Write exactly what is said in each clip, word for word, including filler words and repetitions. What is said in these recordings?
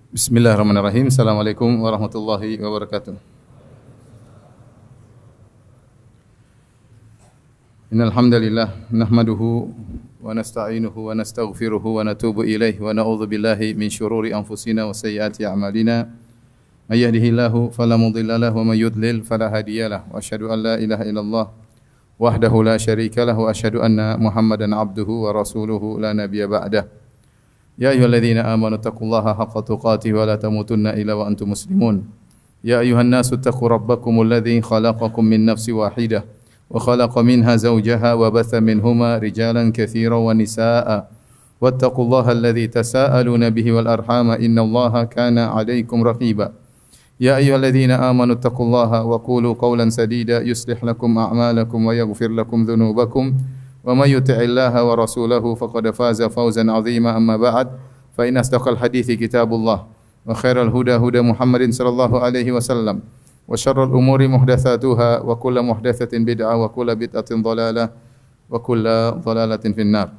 Bismillahirrahmanirrahim. Assalamualaikum warahmatullahi wabarakatuh. Innal hamdalillah nahmaduhu wa nasta'inuhu wa nastaghfiruhu wa natubu ilaihi wa na'udzu billahi min shururi anfusina wa sayyiati a'malina. May yahdihillahu fala mudilla lahu wa may yudlil fala hadiyalah. Wa asyhadu an la ilaha illallah wahdahu la syarika lahu wa asyhadu anna Muhammadan abduhu wa rasuluhu la nabiyya ba'dah. Ya ayyuhalladzina amanu taqullaha haqqa tuqatih wa la tamutunna illa wa antum muslimun. Ya ayyuhan nasu taqu rabbakumul ladzi khalaqakum min nafsin wahidah wa khalaqa minha zawjaha wa batha minhuma rijalan katsiran wa nisaa'a. Wattaqullaha alladzi tasaaluna bihi wal arhama innallaha kana 'alaykum raqiba. Ya ayyuhalladzina amanu taqullaha wa qulu qawlan sadida yuslih lakum a'malakum wa yaghfir lakum dhunubakum. Wa may yuti'illaha wa rasulahu faqad faza fawzan 'azima amma ba'd fa inna asdaqal hadithi kitabullah wa khairal huda huda Muhammadin sallallahu alaihi wasallam wa syarrul umuri muhdatsatuha wa kullu muhdatsatin bid'ah wa kullu bid'atin dhalalah wa kullu dhalalatin finnar.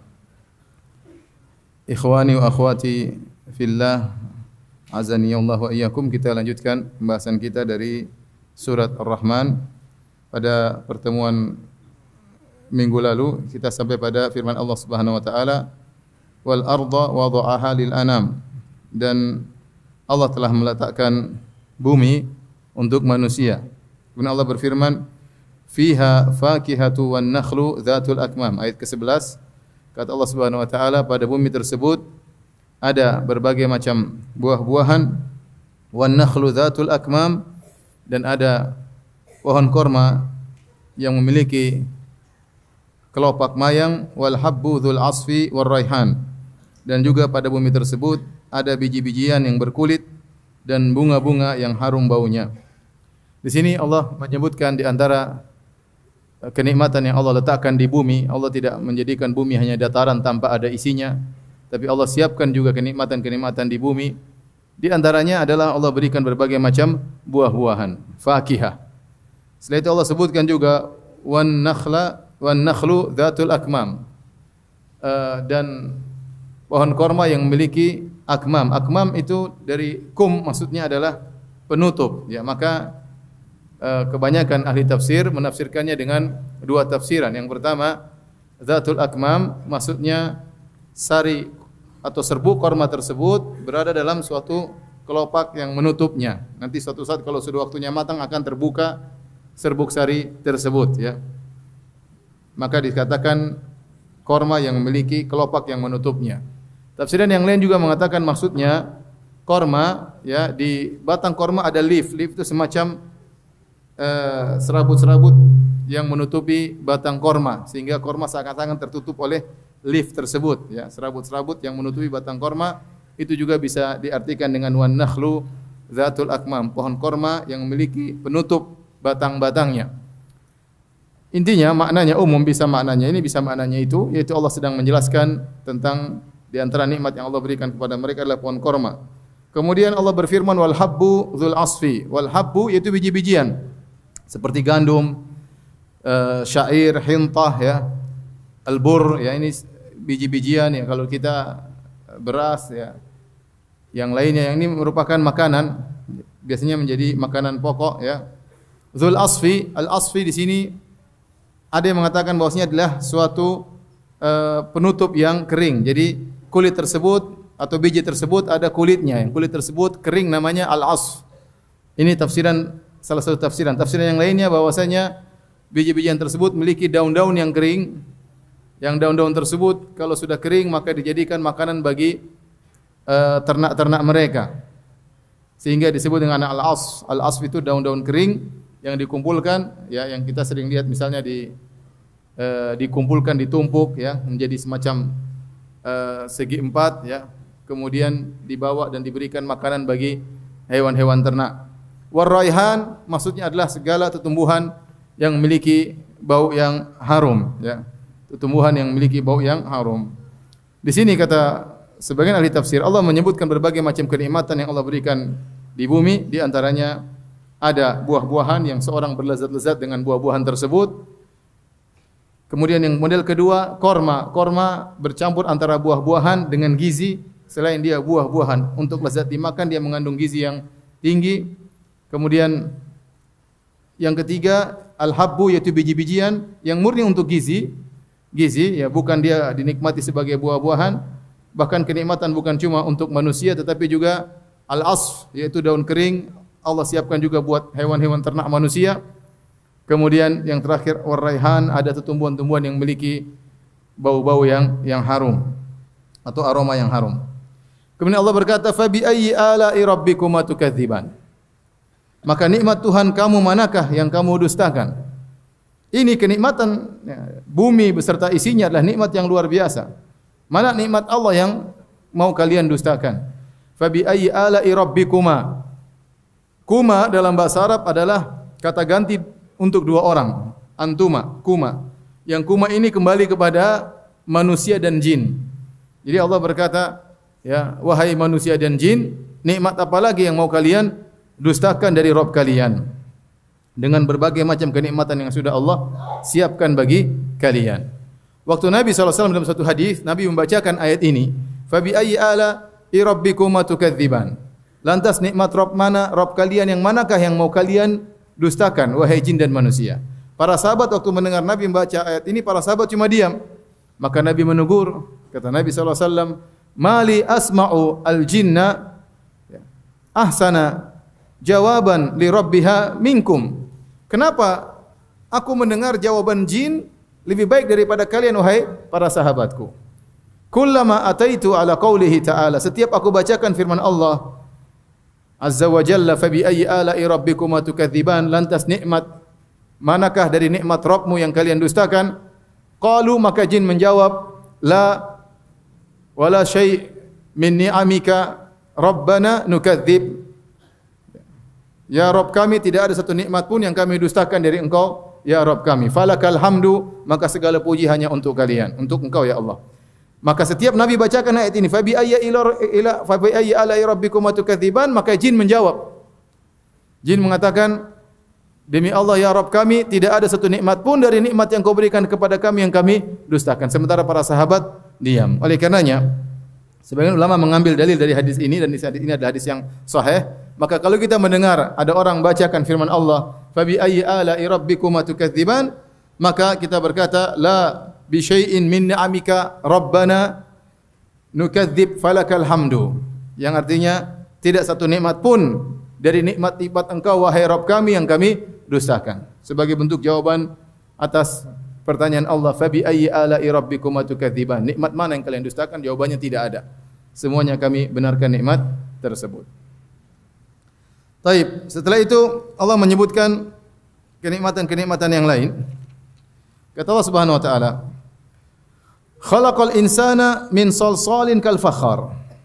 Ikhwani wa akhwati fillah, azani Allah wa iyyakum, kita lanjutkan pembahasan kita dari surat Ar-Rahman. Pada pertemuan minggu lalu kita sampai pada firman Allah Subhanahu wa taala, wal arda wada'aha lil anam, dan Allah telah meletakkan bumi untuk manusia. Kemudian Allah berfirman, fiha fakihatu wan nakhlu dzatul akmam. Ayat ke sebelas, kata Allah Subhanahu wa taala, pada bumi tersebut ada berbagai macam buah-buahan, wan nakhlu dzatul akmam, dan ada pohon korma yang memiliki kelopak mayang, wal habbu dzul asfi war raihan, dan juga pada bumi tersebut ada biji-bijian yang berkulit dan bunga-bunga yang harum baunya. Di sini Allah menyebutkan di antara kenikmatan yang Allah letakkan di bumi, Allah tidak menjadikan bumi hanya dataran tanpa ada isinya, tapi Allah siapkan juga kenikmatan-kenikmatan di bumi. Di antaranya adalah Allah berikan berbagai macam buah-buahan, fakihah. Setelah itu Allah sebutkan juga wan nakhla wan nakhlu dzatul akmam, uh, dan pohon korma yang memiliki akmam. Akmam itu dari kum, maksudnya adalah penutup. Ya, maka uh, kebanyakan ahli tafsir menafsirkannya dengan dua tafsiran. Yang pertama, dzatul akmam maksudnya sari atau serbuk korma tersebut berada dalam suatu kelopak yang menutupnya. Nanti suatu saat kalau sudah waktunya matang akan terbuka serbuk sari tersebut, ya. Maka dikatakan korma yang memiliki kelopak yang menutupnya. Tafsiran yang lain juga mengatakan maksudnya korma, ya, di batang korma ada leaf. Leaf itu semacam uh, serabut-serabut yang menutupi batang korma, sehingga korma seakan-akan tertutup oleh leaf tersebut, ya. Serabut-serabut yang menutupi batang korma itu juga bisa diartikan dengan wan nakhlu dzatul akmam, pohon korma yang memiliki penutup batang-batangnya. Intinya maknanya umum, bisa maknanya ini, bisa maknanya itu, yaitu Allah sedang menjelaskan tentang di antara nikmat yang Allah berikan kepada mereka adalah pohon korma. Kemudian Allah berfirman wal habbu dzul asfi. Wal habbu yaitu biji-bijian seperti gandum, uh, syair, hintah, ya, al-bur, ya, ini biji-bijian, ya. Kalau kita beras, ya, yang lainnya, yang ini merupakan makanan, biasanya menjadi makanan pokok, ya. Dzul asfi, al-asfi di sini ada yang mengatakan bahwasanya adalah suatu uh, penutup yang kering. Jadi kulit tersebut atau biji tersebut ada kulitnya. Yang kulit tersebut kering, namanya al-asf. Ini tafsiran, salah satu tafsiran. Tafsiran yang lainnya bahwasanya biji-bijian tersebut memiliki daun-daun yang kering. Yang daun-daun tersebut kalau sudah kering maka dijadikan makanan bagi uh, ternak-ternak mereka. Sehingga disebut dengan al-asf. Al-asf itu daun-daun kering yang dikumpulkan, ya, yang kita sering lihat misalnya di uh, dikumpulkan, ditumpuk, ya, menjadi semacam uh, segi empat, ya, kemudian dibawa dan diberikan makanan bagi hewan-hewan ternak. Warraihan maksudnya adalah segala tumbuhan yang memiliki bau yang harum, ya, tumbuhan yang memiliki bau yang harum. Di sini kata sebagian ahli tafsir, Allah menyebutkan berbagai macam kenikmatan yang Allah berikan di bumi, di antaranya ada buah-buahan yang seorang berlezat-lezat dengan buah-buahan tersebut. Kemudian yang model kedua, korma. Korma bercampur antara buah-buahan dengan gizi selain dia buah-buahan untuk lezat dimakan, dia mengandung gizi yang tinggi. Kemudian yang ketiga, al-habbu yaitu biji-bijian yang murni untuk gizi. Gizi ya, bukan dia dinikmati sebagai buah-buahan. Bahkan kenikmatan bukan cuma untuk manusia tetapi juga al-asf yaitu daun kering Allah siapkan juga buat hewan-hewan ternak manusia. Kemudian yang terakhir warraihan, ada tumbuhan-tumbuhan yang memiliki bau-bau yang yang harum atau aroma yang harum. Kemudian Allah berkata, "Fa bi ayyi ala'i rabbikuma tukadziban?" Maka nikmat Tuhan kamu manakah yang kamu dustakan? Ini kenikmatan ya, bumi beserta isinya adalah nikmat yang luar biasa. Mana nikmat Allah yang mau kalian dustakan? Fa bi ayyi ala'i rabbikuma? Kuma dalam bahasa Arab adalah kata ganti untuk dua orang. Antuma, kuma. Yang kuma ini kembali kepada manusia dan jin. Jadi Allah berkata, ya, wahai manusia dan jin, nikmat apa lagi yang mau kalian dustakan dari Rabb kalian? Dengan berbagai macam kenikmatan yang sudah Allah siapkan bagi kalian. Waktu Nabi sallallahu alaihi wasallam dalam satu hadis, Nabi membacakan ayat ini, "Fa bi ayyi ala'i rabbikuma tukadziban?" Lantas nikmat Rabb mana, Rabb kalian yang manakah yang mau kalian dustakan, wahai jin dan manusia? Para sahabat waktu mendengar Nabi membaca ayat ini, para sahabat cuma diam. Maka Nabi menegur, kata Nabi sallallahu alaihi wasallam, "Mali asma'u al-jinna ahsana jawaban li rabbiha minkum." Kenapa aku mendengar jawaban jin lebih baik daripada kalian wahai para sahabatku? Kullama ataitu ala qaulihi ta'ala, setiap aku bacakan firman Allah Azza wa Jalla, fa bi ayyi ala'i rabbikuma tukadziban, lantas nikmat manakah dari nikmat Rabbmu yang kalian dustakan? Qalu, maka jin menjawab, la wala syai' min ni'amika rabbana nukadzib. Ya Rabb kami, tidak ada satu nikmat pun yang kami dustakan dari Engkau, ya Rabb kami. Falakal hamdu, maka segala puji hanya untuk kalian, untuk Engkau ya Allah. Maka setiap Nabi bacakan ayat ini, fa bi ayyi ila fa bi ayyi ala'i rabbikum tukadziban, maka jin menjawab. Jin mengatakan, demi Allah ya Rabb kami, tidak ada satu nikmat pun dari nikmat yang Kau berikan kepada kami yang kami dustakan. Sementara para sahabat diam. Oleh karenanya, sebagian ulama mengambil dalil dari hadis ini, dan hadis ini adalah hadis yang sahih. Maka kalau kita mendengar ada orang bacakan firman Allah, fa bi ayyi ala'i rabbikum tukadziban, maka kita berkata, la bi syai'in min ni'amika rabbana nukadzib falakal hamdu, yang artinya tidak satu nikmat pun dari nikmat-nikmat Engkau wahai Rabb kami yang kami dustakan. Sebagai bentuk jawaban atas pertanyaan Allah, fa bi ayyi ala'i rabbikum tukadziban, nikmat mana yang kalian dustakan? Jawabannya tidak ada. Semuanya kami benarkan nikmat tersebut. Taib. Setelah itu Allah menyebutkan kenikmatan-kenikmatan yang lain. Kata Allah Subhanahu wa taala, "Khalaqal insana min salsalin kal fakhar."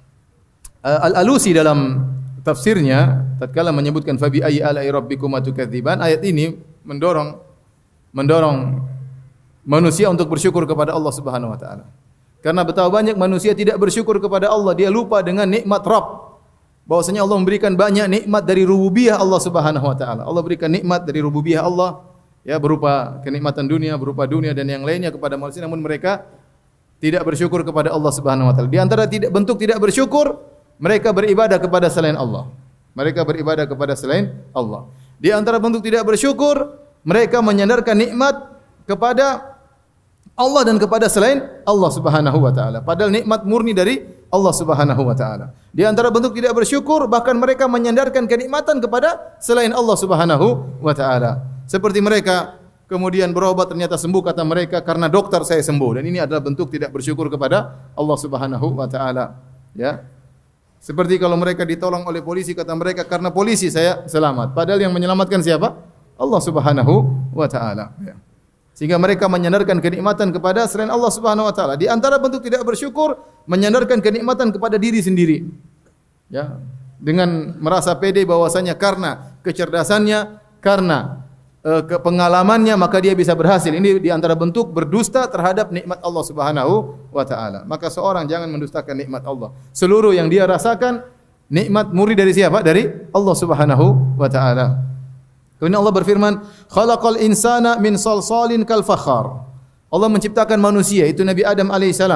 Al-Alusi dalam tafsirnya tatkala menyebutkan fa bi ayyi ala'i rabbikum tukadziban, ayat ini mendorong mendorong manusia untuk bersyukur kepada Allah Subhanahu wa taala. Karena betapa banyak manusia tidak bersyukur kepada Allah, dia lupa dengan nikmat Rabb. Bahwasanya Allah memberikan banyak nikmat dari rububiyah Allah Subhanahu wa taala. Allah berikan nikmat dari rububiyah Allah, ya, berupa kenikmatan dunia, berupa dunia dan yang lainnya kepada manusia, namun mereka tidak bersyukur kepada Allah Subhanahu wa taala. Di antara tidak bentuk tidak bersyukur, mereka beribadah kepada selain Allah. Mereka beribadah kepada selain Allah. Di antara bentuk tidak bersyukur, mereka menyandarkan nikmat kepada Allah dan kepada selain Allah Subhanahu wa taala. Padahal nikmat murni dari Allah Subhanahu wa taala. Di antara bentuk tidak bersyukur, bahkan mereka menyandarkan kenikmatan kepada selain Allah Subhanahu wa taala. Seperti mereka kemudian berobat ternyata sembuh, kata mereka karena dokter saya sembuh, dan ini adalah bentuk tidak bersyukur kepada Allah Subhanahu wa taala, ya. Seperti kalau mereka ditolong oleh polisi, kata mereka karena polisi saya selamat, padahal yang menyelamatkan siapa? Allah Subhanahu wa taala, ya. Sehingga mereka menyandarkan kenikmatan kepada selain Allah Subhanahu wa taala. Di antara bentuk tidak bersyukur, menyandarkan kenikmatan kepada diri sendiri, ya, dengan merasa pede bahwasanya karena kecerdasannya, karena pengalamannya maka dia bisa berhasil. Ini di antara bentuk berdusta terhadap nikmat Allah Subhanahu wa taala. Maka seorang jangan mendustakan nikmat Allah. Seluruh yang dia rasakan nikmat murni dari siapa? Dari Allah Subhanahu wa taala. Kemudian Allah berfirman, "Khalaqal insana min salsalin kal fakhar." Allah menciptakan manusia, itu Nabi Adam alaihissalam,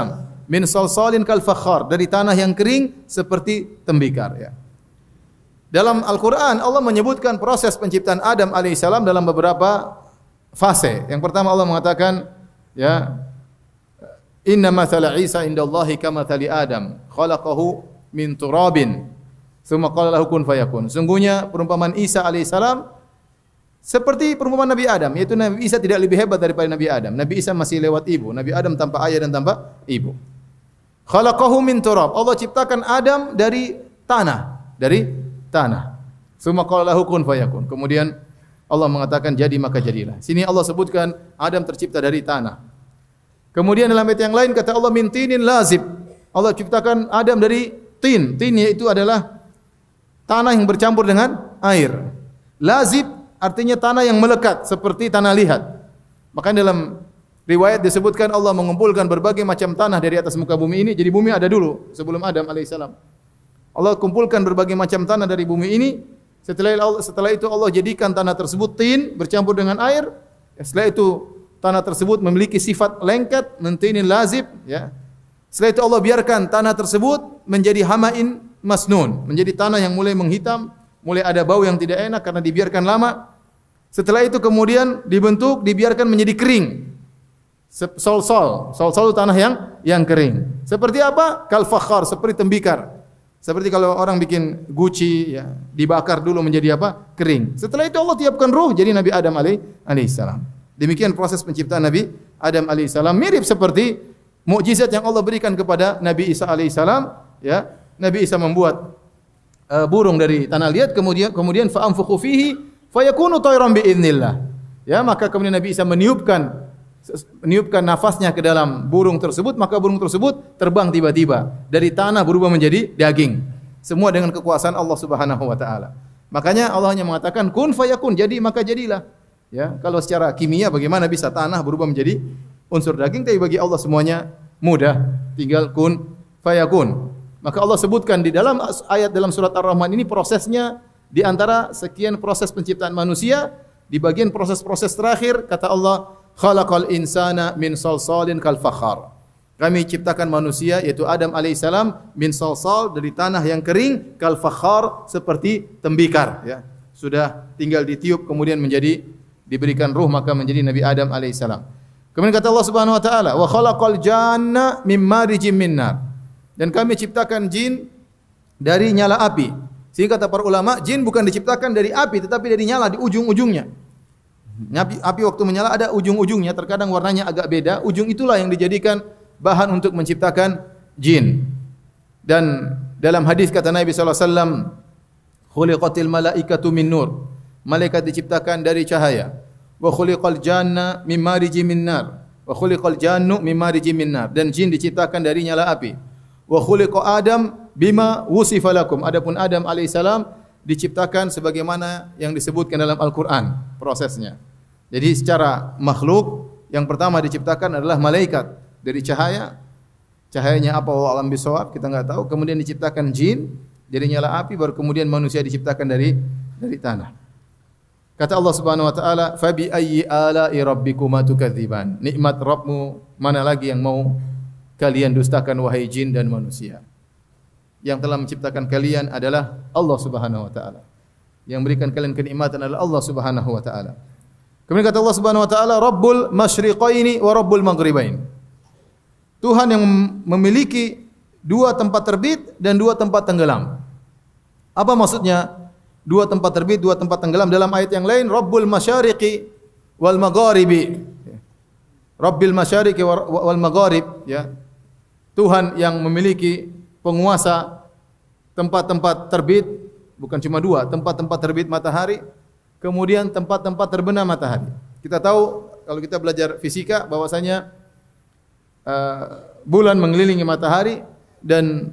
min salsalin kal fakhar, dari tanah yang kering seperti tembikar ya. Dalam Al-Qur'an Allah menyebutkan proses penciptaan Adam alaihissalam dalam beberapa fase. Yang pertama Allah mengatakan ya, inna mathala Isa indallahi kamathali Adam khalaqahu min turabin tsumma qala lahu kun fayakun. Sungguhnya perumpamaan Isa alaihissalam seperti perumpamaan Nabi Adam, yaitu Nabi Isa tidak lebih hebat daripada Nabi Adam. Nabi Isa masih lewat ibu, Nabi Adam tanpa ayah dan tanpa ibu. Khalaqahu min turab, Allah ciptakan Adam dari tanah, dari tanah. Tsumma qala lahu kun fayakun. Kemudian Allah mengatakan jadi maka jadilah. Sini Allah sebutkan Adam tercipta dari tanah. Kemudian dalam ayat yang lain kata Allah min tinin lazib. Allah ciptakan Adam dari tin. Tin yaitu adalah tanah yang bercampur dengan air. Lazib artinya tanah yang melekat seperti tanah liat. Maka dalam riwayat disebutkan Allah mengumpulkan berbagai macam tanah dari atas muka bumi ini. Jadi bumi ada dulu sebelum Adam alaihissalam. Allah kumpulkan berbagai macam tanah dari bumi ini. Setelah setelah itu Allah jadikan tanah tersebut tin bercampur dengan air. Setelah itu tanah tersebut memiliki sifat lengket, mentinin lazib. Ya. Setelah itu Allah biarkan tanah tersebut menjadi hamain masnun, menjadi tanah yang mulai menghitam, mulai ada bau yang tidak enak karena dibiarkan lama. Setelah itu kemudian dibentuk, dibiarkan menjadi kering. Sol-sol, sol-sol tanah yang yang kering. Seperti apa? Kal fakhar, seperti tembikar. Seperti kalau orang bikin guci, ya, dibakar dulu menjadi apa? Kering. Setelah itu Allah tiapkan ruh jadi Nabi Adam alaihissalam. Demikian proses penciptaan Nabi Adam alaihissalam. Mirip seperti mukjizat yang Allah berikan kepada Nabi Isa alaihissalam. Ya, Nabi Isa membuat uh, burung dari tanah liat, kemudian kemudian fa'amfukhu fihi fayakunu tayran biidznillah. Ya, maka kemudian Nabi Isa meniupkan meniupkan nafasnya ke dalam burung tersebut, maka burung tersebut terbang tiba-tiba dari tanah berubah menjadi daging. Semua dengan kekuasaan Allah Subhanahu wa taala. Makanya Allah hanya mengatakan kun fayakun, jadi maka jadilah. Ya, kalau secara kimia bagaimana bisa tanah berubah menjadi unsur daging? Tapi bagi Allah semuanya mudah, tinggal kun fayakun. Maka Allah sebutkan di dalam ayat dalam surat Ar-Rahman ini prosesnya di antara sekian proses penciptaan manusia, di bagian proses-proses terakhir kata Allah khalaqal insana min salsalin kal fakhar. Kami ciptakan manusia yaitu Adam alaihissalam min salsal dari tanah yang kering kal fakhar seperti tembikar ya. Sudah tinggal ditiup kemudian menjadi diberikan ruh maka menjadi Nabi Adam alaihissalam. Kemudian kata Allah Subhanahu wa taala wa khalaqal janna mim marijim min nar. Dan kami ciptakan jin dari nyala api. Sehingga kata para ulama jin bukan diciptakan dari api tetapi dari nyala di ujung-ujungnya. Api, api waktu menyala ada ujung-ujungnya, terkadang warnanya agak beda. Ujung itulah yang dijadikan bahan untuk menciptakan jin. Dan dalam hadis kata Nabi sallallahu alaihi wasallam, khuliqatil malaikatu min nur. Malaikat diciptakan dari cahaya. Wa khuliqal janna min marijim min nar. Wa khuliqal jannu min marijim min nar. Dan jin diciptakan dari nyala api. Wa khuliqa Adam bima wusifa lakum. Adapun Adam alaihissalam diciptakan sebagaimana yang disebutkan dalam Al-Qur'an prosesnya. Jadi secara makhluk yang pertama diciptakan adalah malaikat dari cahaya. Cahayanya apa wallahu alam bisawab kita enggak tahu. Kemudian diciptakan jin dari nyala api, baru kemudian manusia diciptakan dari dari tanah. Kata Allah Subhanahu wa taala, "Fa bi ayyi ala'i rabbikuma tukadziban?" Nikmat Rabbmu mana lagi yang mau kalian dustakan wahai jin dan manusia? Yang telah menciptakan kalian adalah Allah Subhanahu wa taala. Yang memberikan kalian kenikmatan adalah Allah Subhanahu wa taala. Kemudian kata Allah Subhanahu wa taala, Rabbul Masyriqaini wa Rabbul Maghribain. Tuhan yang memiliki dua tempat terbit dan dua tempat tenggelam. Apa maksudnya? Dua tempat terbit, dua tempat tenggelam. Dalam ayat yang lain, Rabbul Masyariqi wal Magharibi. Rabbil Masyariqi wal Magharib, ya. Tuhan yang memiliki penguasa tempat-tempat terbit, bukan cuma dua, tempat-tempat terbit matahari, kemudian tempat-tempat terbenam matahari. Kita tahu kalau kita belajar fisika bahwasanya uh, bulan mengelilingi matahari dan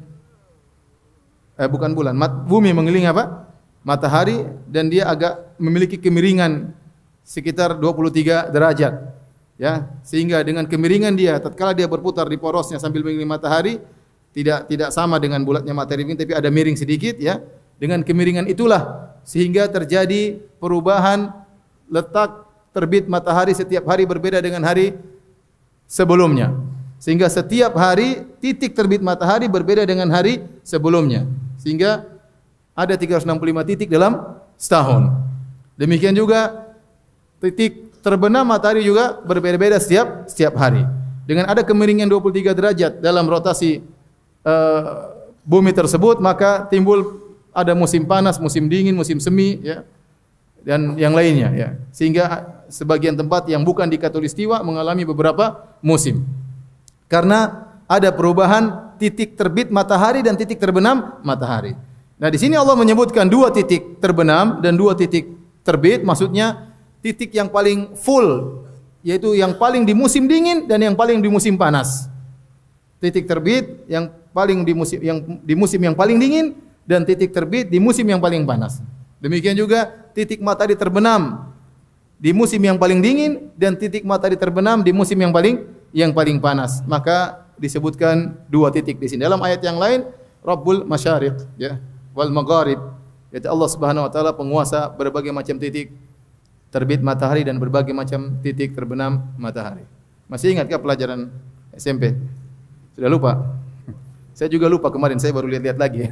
eh, bukan bulan, mat, bumi mengelilingi apa? Matahari, dan dia agak memiliki kemiringan sekitar dua puluh tiga derajat. Ya, sehingga dengan kemiringan dia tatkala dia berputar di porosnya sambil mengelilingi matahari tidak tidak sama dengan bulatnya matahari ini, tapi ada miring sedikit ya. Dengan kemiringan itulah sehingga terjadi perubahan letak terbit matahari setiap hari berbeda dengan hari sebelumnya. Sehingga setiap hari titik terbit matahari berbeda dengan hari sebelumnya. Sehingga ada tiga ratus enam puluh lima titik dalam setahun. Demikian juga titik terbenam matahari juga berbeda-beda setiap setiap hari. Dengan ada kemiringan dua puluh tiga derajat dalam rotasi uh, bumi tersebut, maka timbul ada musim panas, musim dingin, musim semi, ya, dan yang lainnya, ya. Sehingga sebagian tempat yang bukan di khatulistiwa mengalami beberapa musim. Karena ada perubahan titik terbit matahari dan titik terbenam matahari. Nah, di sini Allah menyebutkan dua titik terbenam dan dua titik terbit, maksudnya titik yang paling full, yaitu yang paling di musim dingin dan yang paling di musim panas. Titik terbit yang paling di musim yang di musim yang paling dingin dan titik terbit di musim yang paling panas. Demikian juga titik matahari terbenam di musim yang paling dingin dan titik matahari terbenam di musim yang paling yang paling panas. Maka disebutkan dua titik di sini. Dalam ayat yang lain, Rabbul Masyariq, ya, wal Magharib, yaitu Allah Subhanahu wa taala penguasa berbagai macam titik terbit matahari dan berbagai macam titik terbenam matahari. Masih ingatkah pelajaran S M P? Sudah lupa? Saya juga lupa kemarin, saya baru lihat-lihat lagi.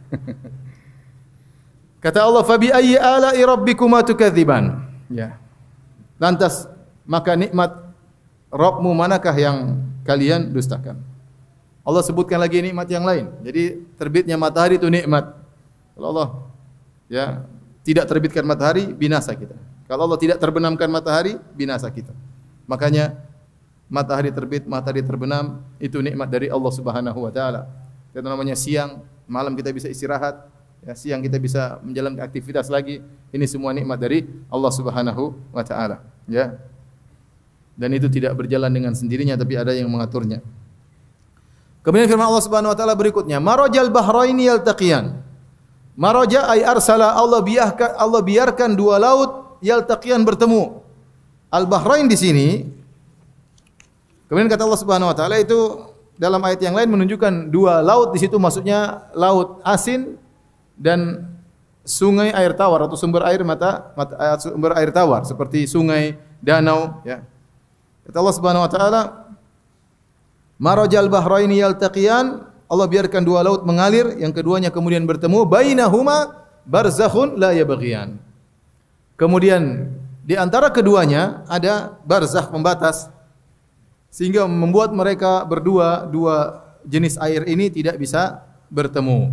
Kata Allah, "Fabi ayyi ala'i rabbikuma tukadziban?" Ya. Lantas maka nikmat Rabbmu manakah yang kalian dustakan? Allah sebutkan lagi nikmat yang lain. Jadi terbitnya matahari itu nikmat. Kalau Allah, ya, tidak terbitkan matahari, binasa kita. Kalau Allah tidak terbenamkan matahari, binasa kita. Makanya matahari terbit, matahari terbenam itu nikmat dari Allah Subhanahu wa taala. Itu namanya siang, malam kita bisa istirahat, ya, siang kita bisa menjalankan aktivitas lagi. Ini semua nikmat dari Allah Subhanahu wa taala, ya. Dan itu tidak berjalan dengan sendirinya, tapi ada yang mengaturnya. Kemudian firman Allah Subhanahu wa taala berikutnya, "Marajal bahraini yaltaqiyan." Maraja ay arsala, Allah biarkan Allah biarkan dua laut yaltaqiyan bertemu. Al-bahrain di sini. Kemudian kata Allah Subhanahu wa taala itu dalam ayat yang lain menunjukkan dua laut, di situ maksudnya laut asin dan sungai air tawar atau sumber air mata, mata sumber air tawar seperti sungai, danau, ya. Kata Allah Subhanahu wa taala, "Marajal bahraini yaltaqiyan." Allah biarkan dua laut mengalir, yang keduanya kemudian bertemu, "Bainahuma barzakhun la yabghiyan." Kemudian di antara keduanya ada barzakh, pembatas, sehingga membuat mereka berdua, dua jenis air ini tidak bisa bertemu.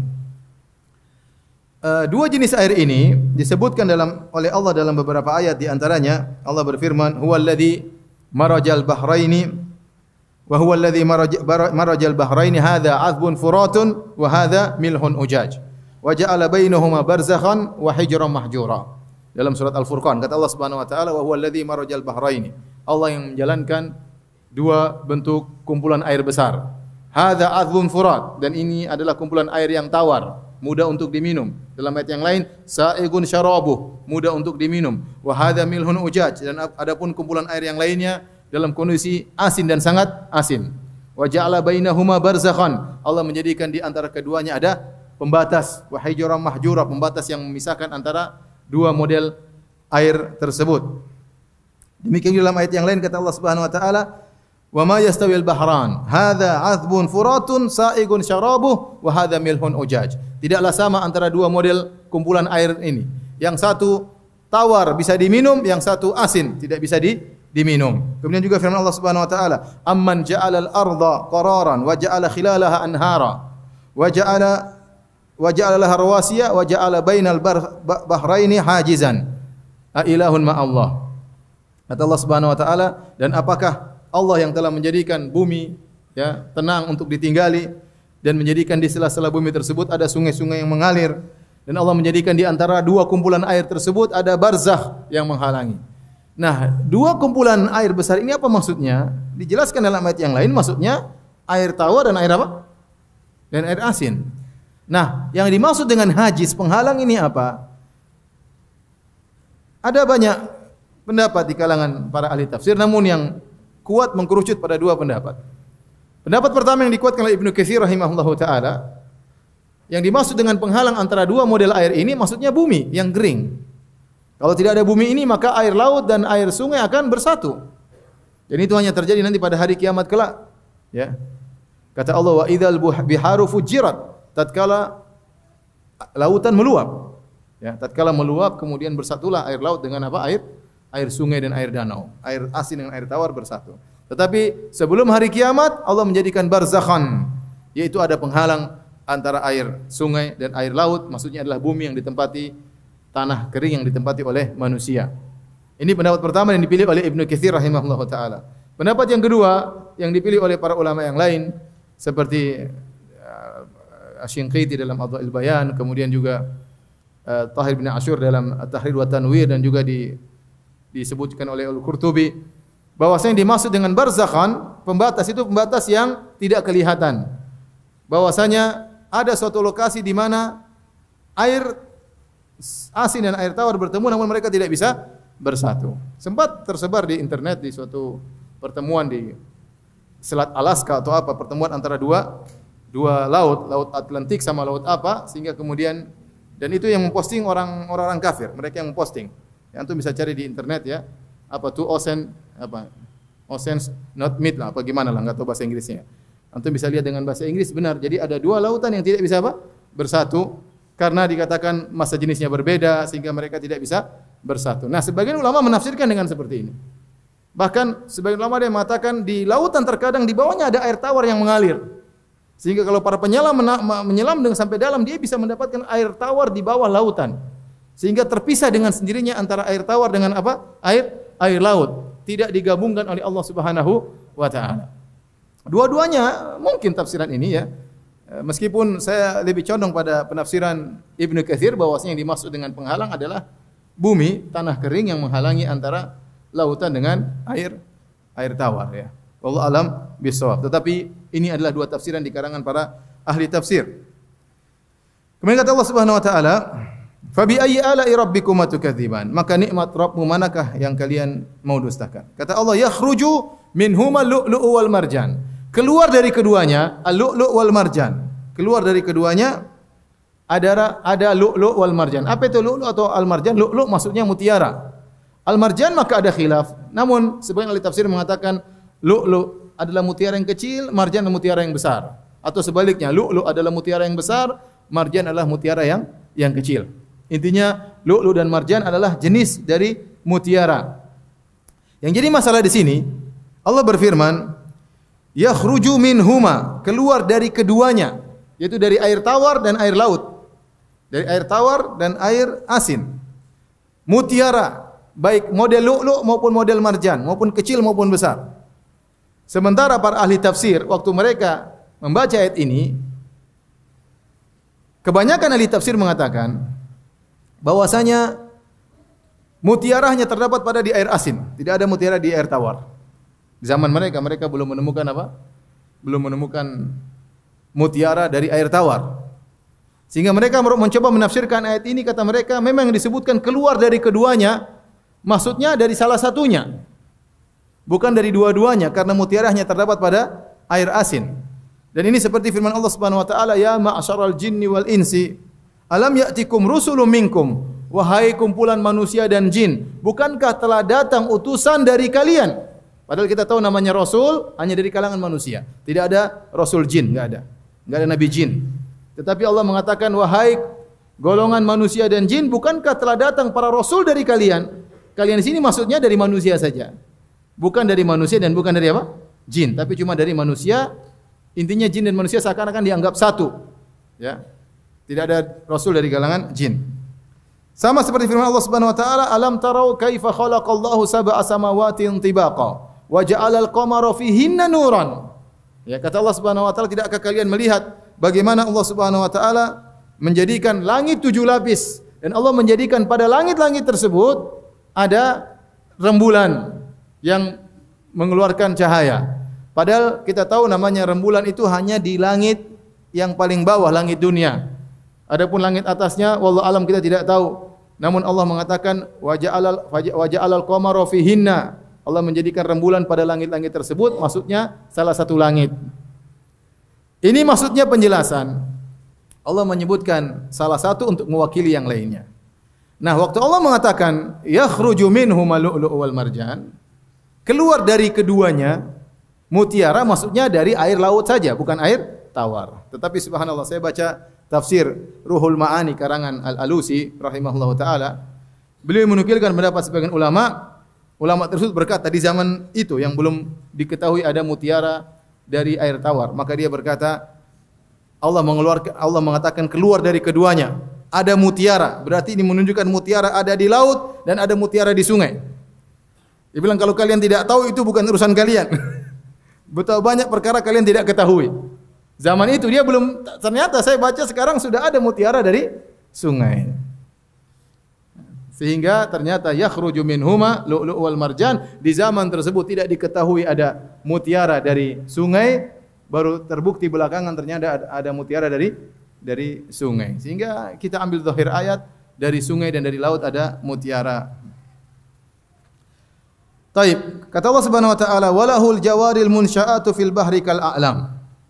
Uh, dua jenis air ini disebutkan dalam oleh Allah dalam beberapa ayat. Di antaranya Allah berfirman, "Huwallazi marajal bahraini wa huwa alladhi marajal bahraini hadza 'adbun furatun wa hadza milhun ujaj wa ja'ala bainahuma barzakhan wa hijran mahjura." Dalam surat Al-Furqan kata Allah Subhanahu wa taala, "Wa huwa alladhi marajal bahraini." Allah yang menjalankan dua bentuk kumpulan air besar. Hadza 'adbun furat, dan ini adalah kumpulan air yang tawar, mudah untuk diminum. Dalam ayat yang lain, sa'igun syarabuh, mudah untuk diminum. Wa hadza milhun ujaj, dan adapun kumpulan air yang lainnya dalam kondisi asin dan sangat asin. Wa ja'ala bainahuma barzakhan, Allah menjadikan di antara keduanya ada pembatas. Wa hijran mahjura, pembatas yang memisahkan antara dua model air tersebut. Demikian dalam ayat yang lain kata Allah Subhanahu wa taala, "Wa ma yastawil bahran, hadza 'adbun furatun sa'igun syarabuh wa hadza milhun ujaj." Tidaklah sama antara dua model kumpulan air ini. Yang satu tawar bisa diminum, yang satu asin tidak bisa di, diminum. Kemudian juga firman Allah Subhanahu wa taala, "Amman ja'ala al-ardha qararan wa ja'ala khilalaha anhara wa ja'ala wa ja'ala laha rawasiya wa ja'ala bainal bahraini hajizan. A ilahun ma Allah." Kata Allah Subhanahu wa taala, dan apakah Allah yang telah menjadikan bumi, ya, tenang untuk ditinggali, dan menjadikan di sela-sela bumi tersebut ada sungai-sungai yang mengalir, dan Allah menjadikan di antara dua kumpulan air tersebut ada barzakh yang menghalangi. Nah, dua kumpulan air besar ini apa maksudnya? Dijelaskan dalam ayat yang lain, maksudnya air tawar dan air apa? Dan air asin. Nah, yang dimaksud dengan hajiz, penghalang ini apa? Ada banyak pendapat di kalangan para ahli tafsir, namun yang kuat mengkerucut pada dua pendapat. Pendapat pertama yang dikuatkan oleh Ibnu Katsir rahimahullahu taala, yang dimaksud dengan penghalang antara dua model air ini maksudnya bumi yang kering. Kalau tidak ada bumi ini, maka air laut dan air sungai akan bersatu. Dan itu hanya terjadi nanti pada hari kiamat kelak. Ya. Kata Allah, wa idzal biharu fujirat, tatkala lautan meluap. Ya, tatkala meluap kemudian bersatulah air laut dengan apa? Air air sungai dan air danau. Air asin dengan air tawar bersatu. Tetapi sebelum hari kiamat Allah menjadikan barzakhan, yaitu ada penghalang antara air sungai dan air laut, maksudnya adalah bumi yang ditempati tanah kering yang ditempati oleh manusia. Ini pendapat pertama yang dipilih oleh Ibnu Katsir rahimahullah taala. Pendapat yang kedua yang dipilih oleh para ulama yang lain seperti uh, Asy-Shinqiti dalam Adwa'il Bayan, kemudian juga uh, Tahir bin Asyur dalam At-Tahrir wa Tanwir, dan juga di, disebutkan oleh Al-Qurtubi bahwasanya dimaksud dengan barzakhan, pembatas itu pembatas yang tidak kelihatan. Bahwasanya ada suatu lokasi di mana air asin dan air tawar bertemu namun mereka tidak bisa bersatu. Sempat tersebar di internet di suatu pertemuan di Selat Alaska atau apa, pertemuan antara dua dua laut, laut Atlantik sama laut apa, sehingga kemudian, dan itu yang memposting orang orang kafir, mereka yang memposting. Yang antum bisa cari di internet ya, apa two ocean apa oceans not meet lah, apa gimana lah, enggak tahu bahasa Inggrisnya. Antum bisa lihat dengan bahasa Inggris, benar. Jadi ada dua lautan yang tidak bisa apa? Bersatu karena dikatakan masa jenisnya berbeda sehingga mereka tidak bisa bersatu. Nah, sebagian ulama menafsirkan dengan seperti ini. Bahkan sebagian ulama ada yang mengatakan di lautan terkadang di bawahnya ada air tawar yang mengalir. Sehingga kalau para penyelam menyelam dengan sampai dalam, dia bisa mendapatkan air tawar di bawah lautan. Sehingga terpisah dengan sendirinya antara air tawar dengan apa? Air air laut. Tidak digabungkan oleh Allah Subhanahu wa taala. Dua-duanya mungkin tafsiran ini ya. Meskipun saya lebih condong pada penafsiran Ibnu Katsir bahwasanya yang dimaksud dengan penghalang adalah bumi, tanah kering yang menghalangi antara lautan dengan air air tawar ya. Wallahu alam bisawab. Tetapi ini adalah dua tafsiran di karangan para ahli tafsir. Kemudian kata Allah Subhanahu wa taala, "Fa bi ayyi ala'i rabbikuma tukadziban?" Maka nikmat Rabbmu manakah yang kalian mau dustakan? Kata Allah, "Yakhruju minhuma lu'lu'u wal marjan." Keluar dari keduanya al-lu'lu' wal marjan. Keluar dari keduanya ada ada lu'lu' wal marjan. Apa itu lu'lu' atau al-marjan? Lu'lu' maksudnya mutiara. Al-marjan maka ada khilaf. Namun sebagian ahli tafsir mengatakan lu'lu' adalah mutiara yang kecil, marjan adalah mutiara yang besar. Atau sebaliknya, lu'lu' adalah mutiara yang besar, marjan adalah mutiara yang yang kecil. Intinya lu'lu' dan marjan adalah jenis dari mutiara. Yang jadi masalah di sini, Allah berfirman, yakhruju minhuma, keluar dari keduanya, yaitu dari air tawar dan air laut. Dari air tawar dan air asin. Mutiara, baik model lu'lu' maupun model marjan, maupun kecil maupun besar. Sementara para ahli tafsir waktu mereka membaca ayat ini, kebanyakan ahli tafsir mengatakan bahwasanya mutiara hanya terdapat pada di air asin, tidak ada mutiara di air tawar. Di zaman mereka, mereka belum menemukan apa? Belum menemukan mutiara dari air tawar. Sehingga mereka mencoba menafsirkan ayat ini, kata mereka memang disebutkan keluar dari keduanya, maksudnya dari salah satunya. Bukan dari dua-duanya, karena mutiara hanya terdapat pada air asin. Dan ini seperti firman Allah Subhanahu wa taala, ya ma'asyaral jinni wal insi, alam ya'tikum rusulun minkum, wahai kumpulan manusia dan jin, bukankah telah datang utusan dari kalian? Padahal kita tahu namanya rasul hanya dari kalangan manusia. Tidak ada rasul jin, enggak ada. Enggak ada nabi jin. Tetapi Allah mengatakan, wahai golongan manusia dan jin, bukankah telah datang para rasul dari kalian? Kalian di sini maksudnya dari manusia saja. Bukan dari manusia dan bukan dari apa? Jin, tapi cuma dari manusia. Intinya jin dan manusia seakan-akan dianggap satu. Ya. Tidak ada rasul dari kalangan jin. Sama seperti firman Allah Subhanahu wa taala, alam tarau kaifa khalaqallahu sab'a samawatin tibaqa wa ja'ala al-qamara fihinna nuran. Ya, kata Allah Subhanahu wa taala, tidakkah kalian melihat bagaimana Allah Subhanahu wa taala menjadikan langit tujuh lapis, dan Allah menjadikan pada langit-langit tersebut ada rembulan yang mengeluarkan cahaya. Padahal kita tahu namanya rembulan itu hanya di langit yang paling bawah, langit dunia. Adapun langit atasnya wallahu alam kita tidak tahu. Namun Allah mengatakan wa ja'alal wa ja'alal qamara fihinna. Allah menjadikan rembulan pada langit-langit tersebut, maksudnya salah satu langit. Ini maksudnya penjelasan. Allah menyebutkan salah satu untuk mewakili yang lainnya. Nah, waktu Allah mengatakan yakhruju minhuma lu'lu'u wal marjan, keluar dari keduanya Mutiara maksudnya dari air laut saja, bukan air tawar. Tetapi subhanallah, saya baca tafsir Ruhul Ma'ani karangan Al-Alusi rahimahullahu taala. Beliau menukilkan pendapat sebagian ulama. Ulama tersebut berkata di zaman itu yang belum diketahui ada mutiara dari air tawar, maka dia berkata Allah mengeluarkan Allah mengatakan keluar dari keduanya ada mutiara, berarti ini menunjukkan mutiara ada di laut dan ada mutiara di sungai. Dia bilang kalau kalian tidak tahu itu bukan urusan kalian. Betapa banyak perkara kalian tidak ketahui. Zaman itu dia belum, ternyata saya baca sekarang sudah ada mutiara dari sungai. Sehingga ternyata yakhruju minhuma lu'lu' wal marjan, di zaman tersebut tidak diketahui ada mutiara dari sungai, baru terbukti belakangan ternyata ada, ada mutiara dari dari sungai. Sehingga kita ambil zahir ayat dari sungai dan dari laut ada mutiara. Taib, kata Allah Subhanahu wa taala, walahul jawaril munsya'atu fil bahri kal a'lam.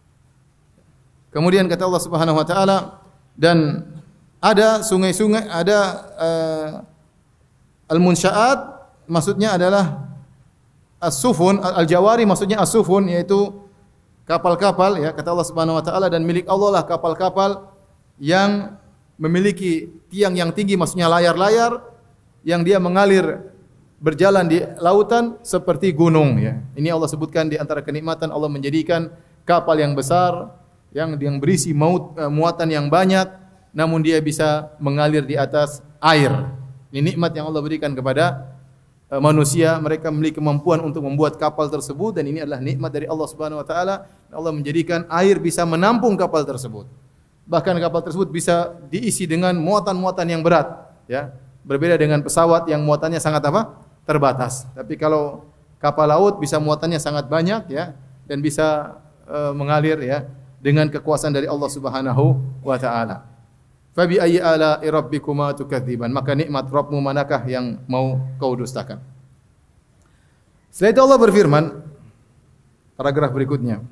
Kemudian kata Allah Subhanahu wa taala, dan ada sungai-sungai, ada uh, al-munsya'at maksudnya adalah as-sufun, al-jawari maksudnya as-sufun, yaitu kapal-kapal, ya, kata Allah Subhanahu wa taala, dan milik Allah lah kapal-kapal yang memiliki tiang yang tinggi, maksudnya layar-layar yang dia mengalir berjalan di lautan seperti gunung, ya. Ini Allah sebutkan di antara kenikmatan Allah menjadikan kapal yang besar yang yang berisi maut, muatan yang banyak, namun dia bisa mengalir di atas air. Ini nikmat yang Allah berikan kepada uh, manusia. Mereka memiliki kemampuan untuk membuat kapal tersebut, dan ini adalah nikmat dari Allah Subhanahu wa taala. Allah menjadikan air bisa menampung kapal tersebut. Bahkan kapal tersebut bisa diisi dengan muatan-muatan yang berat, ya. Berbeda dengan pesawat yang muatannya sangat apa? Terbatas. Tapi kalau kapal laut bisa muatannya sangat banyak, ya, dan bisa uh, mengalir, ya, dengan kekuasaan dari Allah Subhanahu wa taala. Fa bi ayyi ala'i rabbikuma tukadziban, maka nikmat Rabbmu manakah yang mau kau dustakan? Setelah itu Allah berfirman, paragraf berikutnya,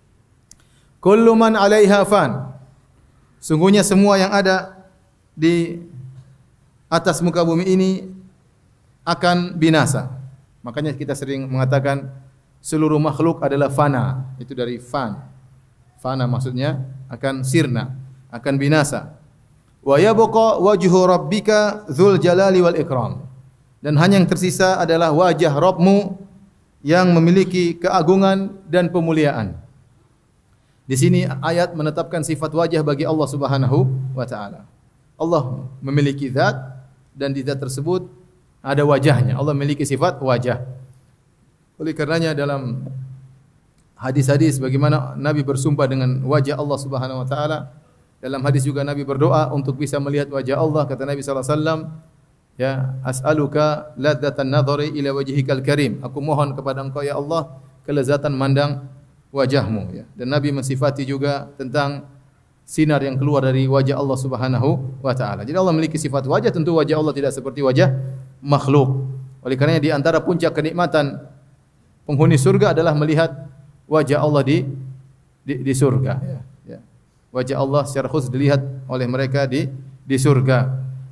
kullu man 'alaiha fan, sungguhnya semua yang ada di atas muka bumi ini akan binasa. Makanya kita sering mengatakan seluruh makhluk adalah fana. Itu dari fan. Fana maksudnya akan sirna, akan binasa. Wa yabqa wajhu rabbika dzul jalali wal ikram. Dan hanya yang tersisa adalah wajah Rabbmu yang memiliki keagungan dan pemuliaan. Di sini ayat menetapkan sifat wajah bagi Allah Subhanahu wa taala. Allah memiliki zat, dan di zat tersebut ada wajahnya. Allah memiliki sifat wajah. Oleh karenanya dalam hadis-hadis bagaimana Nabi bersumpah dengan wajah Allah Subhanahu wa taala. Dalam hadis juga Nabi berdoa untuk bisa melihat wajah Allah. Kata Nabi sallallahu alaihi wasallam, ya, as'aluka ladzatan nadhari ila wajhikal karim. Aku mohon kepada Engkau ya Allah kelezatan mandang wajahmu, ya. Dan Nabi mensifati juga tentang sinar yang keluar dari wajah Allah Subhanahu wa taala. Jadi Allah memiliki sifat wajah, tentu wajah Allah tidak seperti wajah makhluk. Oleh karenanya di antara puncak kenikmatan penghuni surga adalah melihat wajah Allah di di, di surga, ya. Wajah Allah secara khusus dilihat oleh mereka di di surga.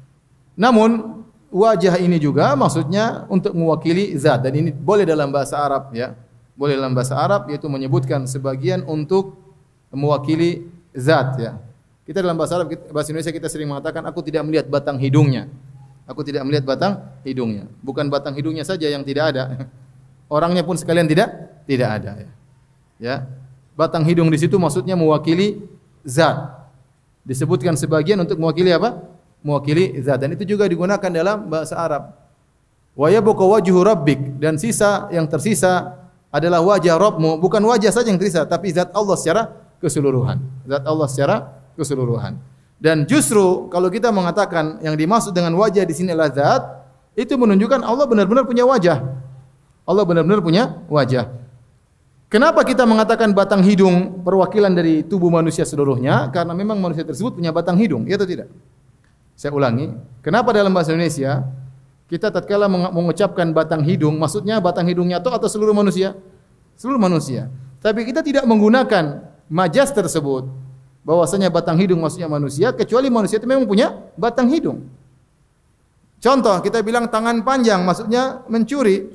Namun wajah ini juga maksudnya untuk mewakili zat, dan ini boleh dalam bahasa Arab, ya. Boleh dalam bahasa Arab, yaitu menyebutkan sebagian untuk mewakili zat, ya. Kita dalam bahasa Arab, bahasa Indonesia kita sering mengatakan aku tidak melihat batang hidungnya. Aku tidak melihat batang hidungnya. Bukan batang hidungnya saja yang tidak ada. Orangnya pun sekalian tidak tidak ada, ya. Ya. Batang hidung di situ maksudnya mewakili zat. Disebutkan sebagian untuk mewakili apa? Mewakili zat, dan itu juga digunakan dalam bahasa Arab. Wa yabqa wajhu rabbik, dan sisa yang tersisa adalah wajah Rabbmu, bukan wajah saja yang tersisa, tapi zat Allah secara keseluruhan. Zat Allah secara keseluruhan. Dan justru kalau kita mengatakan yang dimaksud dengan wajah di sini adalah zat, itu menunjukkan Allah benar-benar punya wajah. Allah benar-benar punya wajah. Kenapa kita mengatakan batang hidung perwakilan dari tubuh manusia seluruhnya? Karena memang manusia tersebut punya batang hidung, ya atau tidak? Saya ulangi, kenapa dalam bahasa Indonesia kita tatkala mengucapkan batang hidung, maksudnya batang hidungnya atau atau seluruh manusia? Seluruh manusia. Tapi kita tidak menggunakan majas tersebut, bahwasanya batang hidung maksudnya manusia, kecuali manusia itu memang punya batang hidung. Contoh, kita bilang tangan panjang maksudnya mencuri.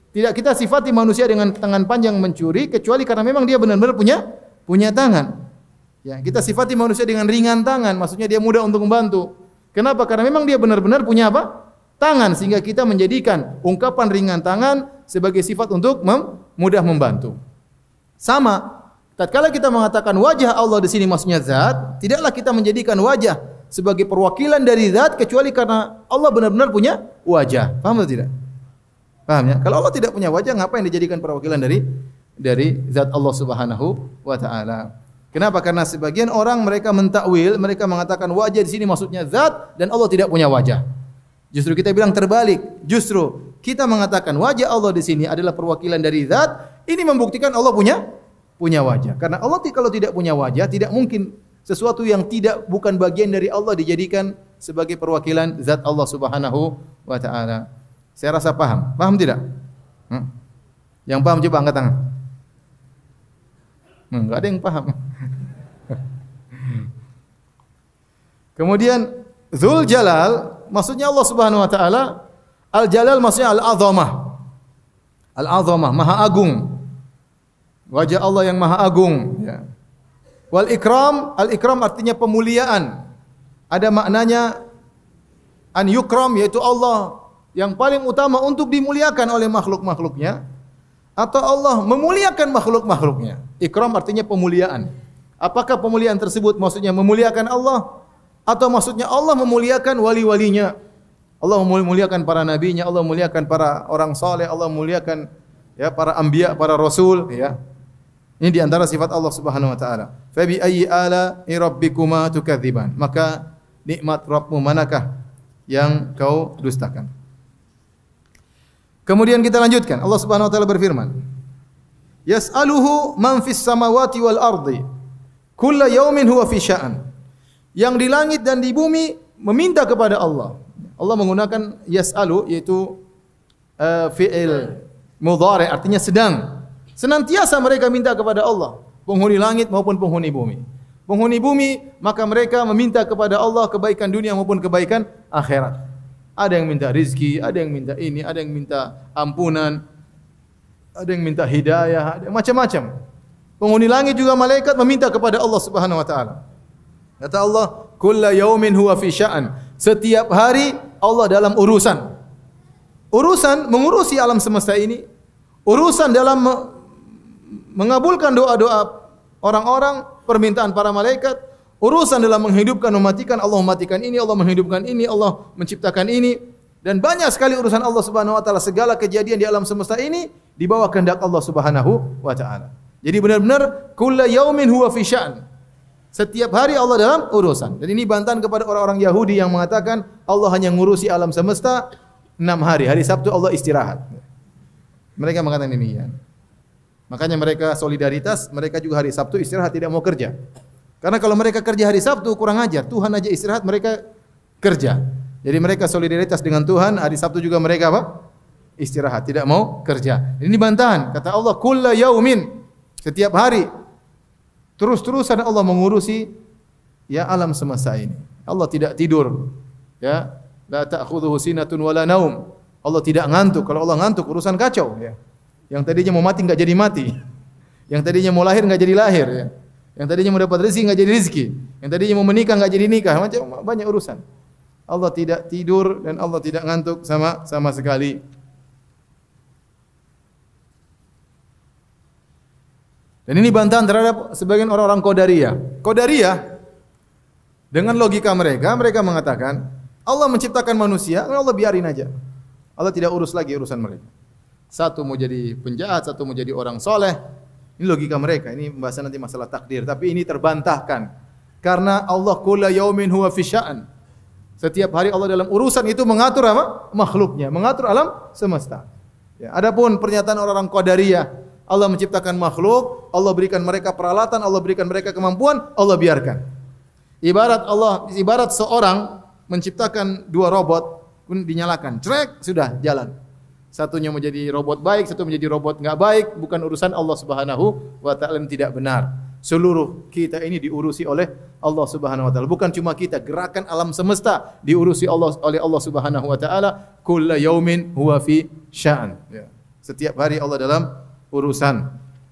Tidak kita sifati manusia dengan tangan panjang mencuri kecuali karena memang dia benar-benar punya punya tangan. Ya, kita sifati manusia dengan ringan tangan, maksudnya dia mudah untuk membantu. Kenapa? Karena memang dia benar-benar punya apa? Tangan, sehingga kita menjadikan ungkapan ringan tangan sebagai sifat untuk mem mudah membantu. Sama, tatkala kita mengatakan wajah Allah di sini maksudnya zat, tidaklah kita menjadikan wajah sebagai perwakilan dari zat kecuali karena Allah benar-benar punya wajah. Paham atau tidak? Paham ya? Kalau Allah tidak punya wajah, ngapain dijadikan perwakilan dari dari zat Allah Subhanahu wa taala? Kenapa? Karena sebagian orang mereka mentakwil, mereka mengatakan wajah di sini maksudnya zat dan Allah tidak punya wajah. Justru kita bilang terbalik. Justru kita mengatakan wajah Allah di sini adalah perwakilan dari zat, ini membuktikan Allah punya punya wajah. Karena Allah kalau tidak punya wajah, tidak mungkin sesuatu yang tidak bukan bagian dari Allah dijadikan sebagai perwakilan zat Allah Subhanahu wa taala. Saya rasa paham. Paham tidak? Hmm? Yang paham coba angkat tangan. Hmm, enggak ada yang paham. Kemudian Dzul Jalal maksudnya Allah Subhanahu wa taala, Al Jalal maksudnya Al Azamah. Al Azamah, Maha Agung. Wajah Allah yang Maha Agung, ya. Wal Ikram, Al Ikram artinya pemuliaan. Ada maknanya an yukram, yaitu Allah yang paling utama untuk dimuliakan oleh makhluk-makhluknya, atau Allah memuliakan makhluk-makhluknya. Ikram artinya pemuliaan. Apakah pemuliaan tersebut maksudnya memuliakan Allah, atau maksudnya Allah memuliakan wali-walinya? Allah memuliakan para nabinya, Allah memuliakan para orang saleh, Allah memuliakan ya para anbiya, para rasul, ya. Ini di antara sifat Allah Subhanahu wa taala. Fa bi ayyi ala'i rabbikuma tukadziban? Maka nikmat Rabbmu manakah yang kau dustakan? Kemudian kita lanjutkan. Allah Subhanahu wa taala berfirman, "Yas'aluhu man fis samawati wal ardi, kullu yaumin huwa fi sya'an." Yang di langit dan di bumi meminta kepada Allah. Allah menggunakan yas'alu, yaitu uh, fi'il mudhari, artinya sedang. Senantiasa mereka minta kepada Allah, penghuni langit maupun penghuni bumi. Penghuni bumi, maka mereka meminta kepada Allah kebaikan dunia maupun kebaikan akhirat. Ada yang minta rizki, ada yang minta ini, ada yang minta ampunan, ada yang minta hidayah, ada macam-macam. Penghuni langit juga malaikat meminta kepada Allah Subhanahu wa taala. Kata Allah, "Kullu yaumin huwa fi sya'an." Setiap hari Allah dalam urusan. Urusan mengurusi alam semesta ini, urusan dalam mengabulkan doa-doa orang-orang, permintaan para malaikat, urusan dalam menghidupkan, mematikan, Allah mematikan ini, Allah menghidupkan ini, Allah menciptakan ini, dan banyak sekali urusan Allah Subhanahu wa taala. Segala kejadian di alam semesta ini di bawah kehendak Allah Subhanahu wa taala. Jadi benar-benar kullu yaumin huwa fi sya'an. Setiap hari Allah dalam urusan. Dan ini bantahan kepada orang-orang Yahudi yang mengatakan Allah hanya ngurusi alam semesta enam hari. Hari Sabtu Allah istirahat. Mereka mengatakan demikian. Makanya mereka solidaritas, mereka juga hari Sabtu istirahat, tidak mau kerja. Karena kalau mereka kerja hari Sabtu kurang ajar, Tuhan aja istirahat, mereka kerja. Jadi mereka solidaritas dengan Tuhan, hari Sabtu juga mereka apa? Istirahat, tidak mau kerja. Ini bantahan, kata Allah, kullu yaumin, setiap hari terus-terusan Allah mengurusi ya alam semesta ini. Allah tidak tidur. Ya, la ta'khudhuhu sinatun wala naum. Allah tidak ngantuk. Kalau Allah ngantuk urusan kacau, ya. Yang tadinya mau mati enggak jadi mati. Yang tadinya mau lahir enggak jadi lahir, ya. Yang tadinya mau dapat rezeki enggak jadi rezeki. Yang tadinya mau menikah enggak jadi nikah, macam banyak urusan. Allah tidak tidur dan Allah tidak ngantuk sama sama sekali. Dan ini bantahan terhadap sebagian orang-orang Qadariyah. Qadariyah dengan logika mereka, mereka mengatakan Allah menciptakan manusia, Allah biarin aja. Allah tidak urus lagi urusan mereka. Satu mau jadi penjahat, satu mau jadi orang soleh. Ini logika mereka. Ini pembahasan nanti masalah takdir. Tapi ini terbantahkan. Karena Allah kulla yaumin huwa fi sya'an. Setiap hari Allah dalam urusan itu mengatur apa? Makhluknya. Mengatur alam semesta. Ya, adapun pernyataan orang-orang Qadariyah, Allah menciptakan makhluk, Allah berikan mereka peralatan, Allah berikan mereka kemampuan, Allah biarkan. Ibarat Allah, ibarat seorang menciptakan dua robot, pun dinyalakan, trek sudah jalan. Satunya menjadi robot baik, satu menjadi robot enggak baik, bukan urusan Allah Subhanahu wa taala, tidak benar. Seluruh kita ini diurusi oleh Allah Subhanahu wa taala. Bukan cuma kita, gerakan alam semesta diurusi Allah oleh Allah Subhanahu wa taala. Kullu yaumin huwa fi sya'an. Ya. Setiap hari Allah dalam urusan.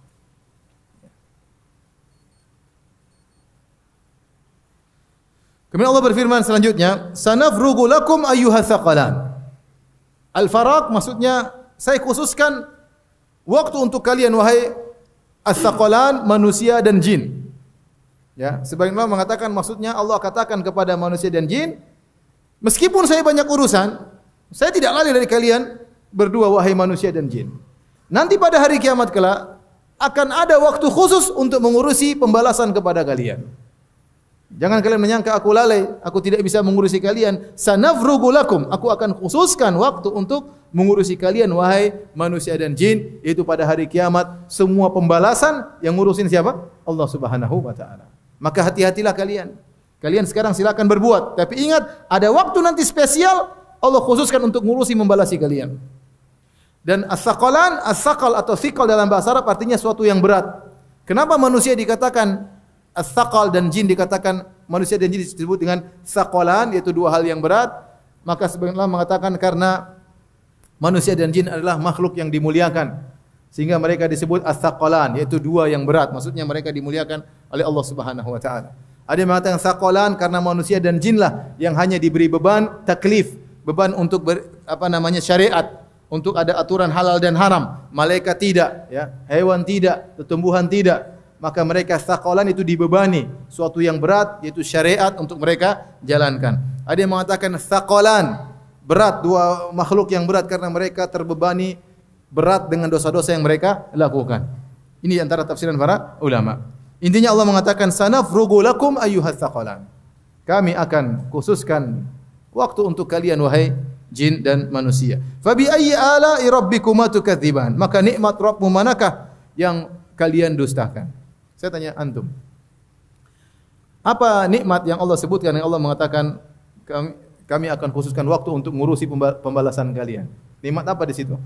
Kemudian Allah berfirman selanjutnya, sanafrugu lakum ayyuhal thaqalan. Al-faraq maksudnya saya khususkan waktu untuk kalian wahai as-thaqalan, manusia dan jin. Ya, sebagian ulama mengatakan maksudnya Allah katakan kepada manusia dan jin, meskipun saya banyak urusan, saya tidak lari dari kalian berdua wahai manusia dan jin. Nanti pada hari kiamat kelak akan ada waktu khusus untuk mengurusi pembalasan kepada kalian. Jangan kalian menyangka aku lalai, aku tidak bisa mengurusi kalian. Sanafrugu lakum, aku akan khususkan waktu untuk mengurusi kalian wahai manusia dan jin, yaitu pada hari kiamat semua pembalasan yang ngurusin siapa? Allah Subhanahu wa taala. Maka hati-hatilah kalian. Kalian sekarang silakan berbuat, tapi ingat ada waktu nanti spesial Allah khususkan untuk mengurusi membalasi kalian. Dan as-saqalan, as-saqal atau thiqal dalam bahasa Arab artinya suatu yang berat. Kenapa manusia dikatakan as-saqal dan jin dikatakan manusia dan jin disebut dengan saqalan, yaitu dua hal yang berat? Maka sebagian ulama mengatakan karena manusia dan jin adalah makhluk yang dimuliakan, sehingga mereka disebut as-saqalan, yaitu dua yang berat. Maksudnya mereka dimuliakan oleh Allah Subhanahu wa taala. Ada yang mengatakan saqalan karena manusia dan jinlah yang hanya diberi beban taklif, beban untuk ber, apa namanya syariat, untuk ada aturan halal dan haram. Malaikat tidak, ya, hewan tidak, tumbuhan tidak. Maka mereka saqalan itu dibebani suatu yang berat, yaitu syariat untuk mereka jalankan. Ada yang mengatakan saqalan berat, dua makhluk yang berat karena mereka terbebani berat dengan dosa-dosa yang mereka lakukan. Ini antara tafsiran para ulama. Intinya Allah mengatakan sanafrugu lakum ayyuhas saqalan. Kami akan khususkan waktu untuk kalian wahai jin dan manusia. Fa bi ayyi ala'i rabbikuma tukadziban? Maka nikmat Rabbmu manakah yang kalian dustakan? Saya tanya antum. Apa nikmat yang Allah sebutkan yang Allah mengatakan kami, kami akan khususkan waktu untuk mengurusi pembalasan kalian? Nikmat apa di situ?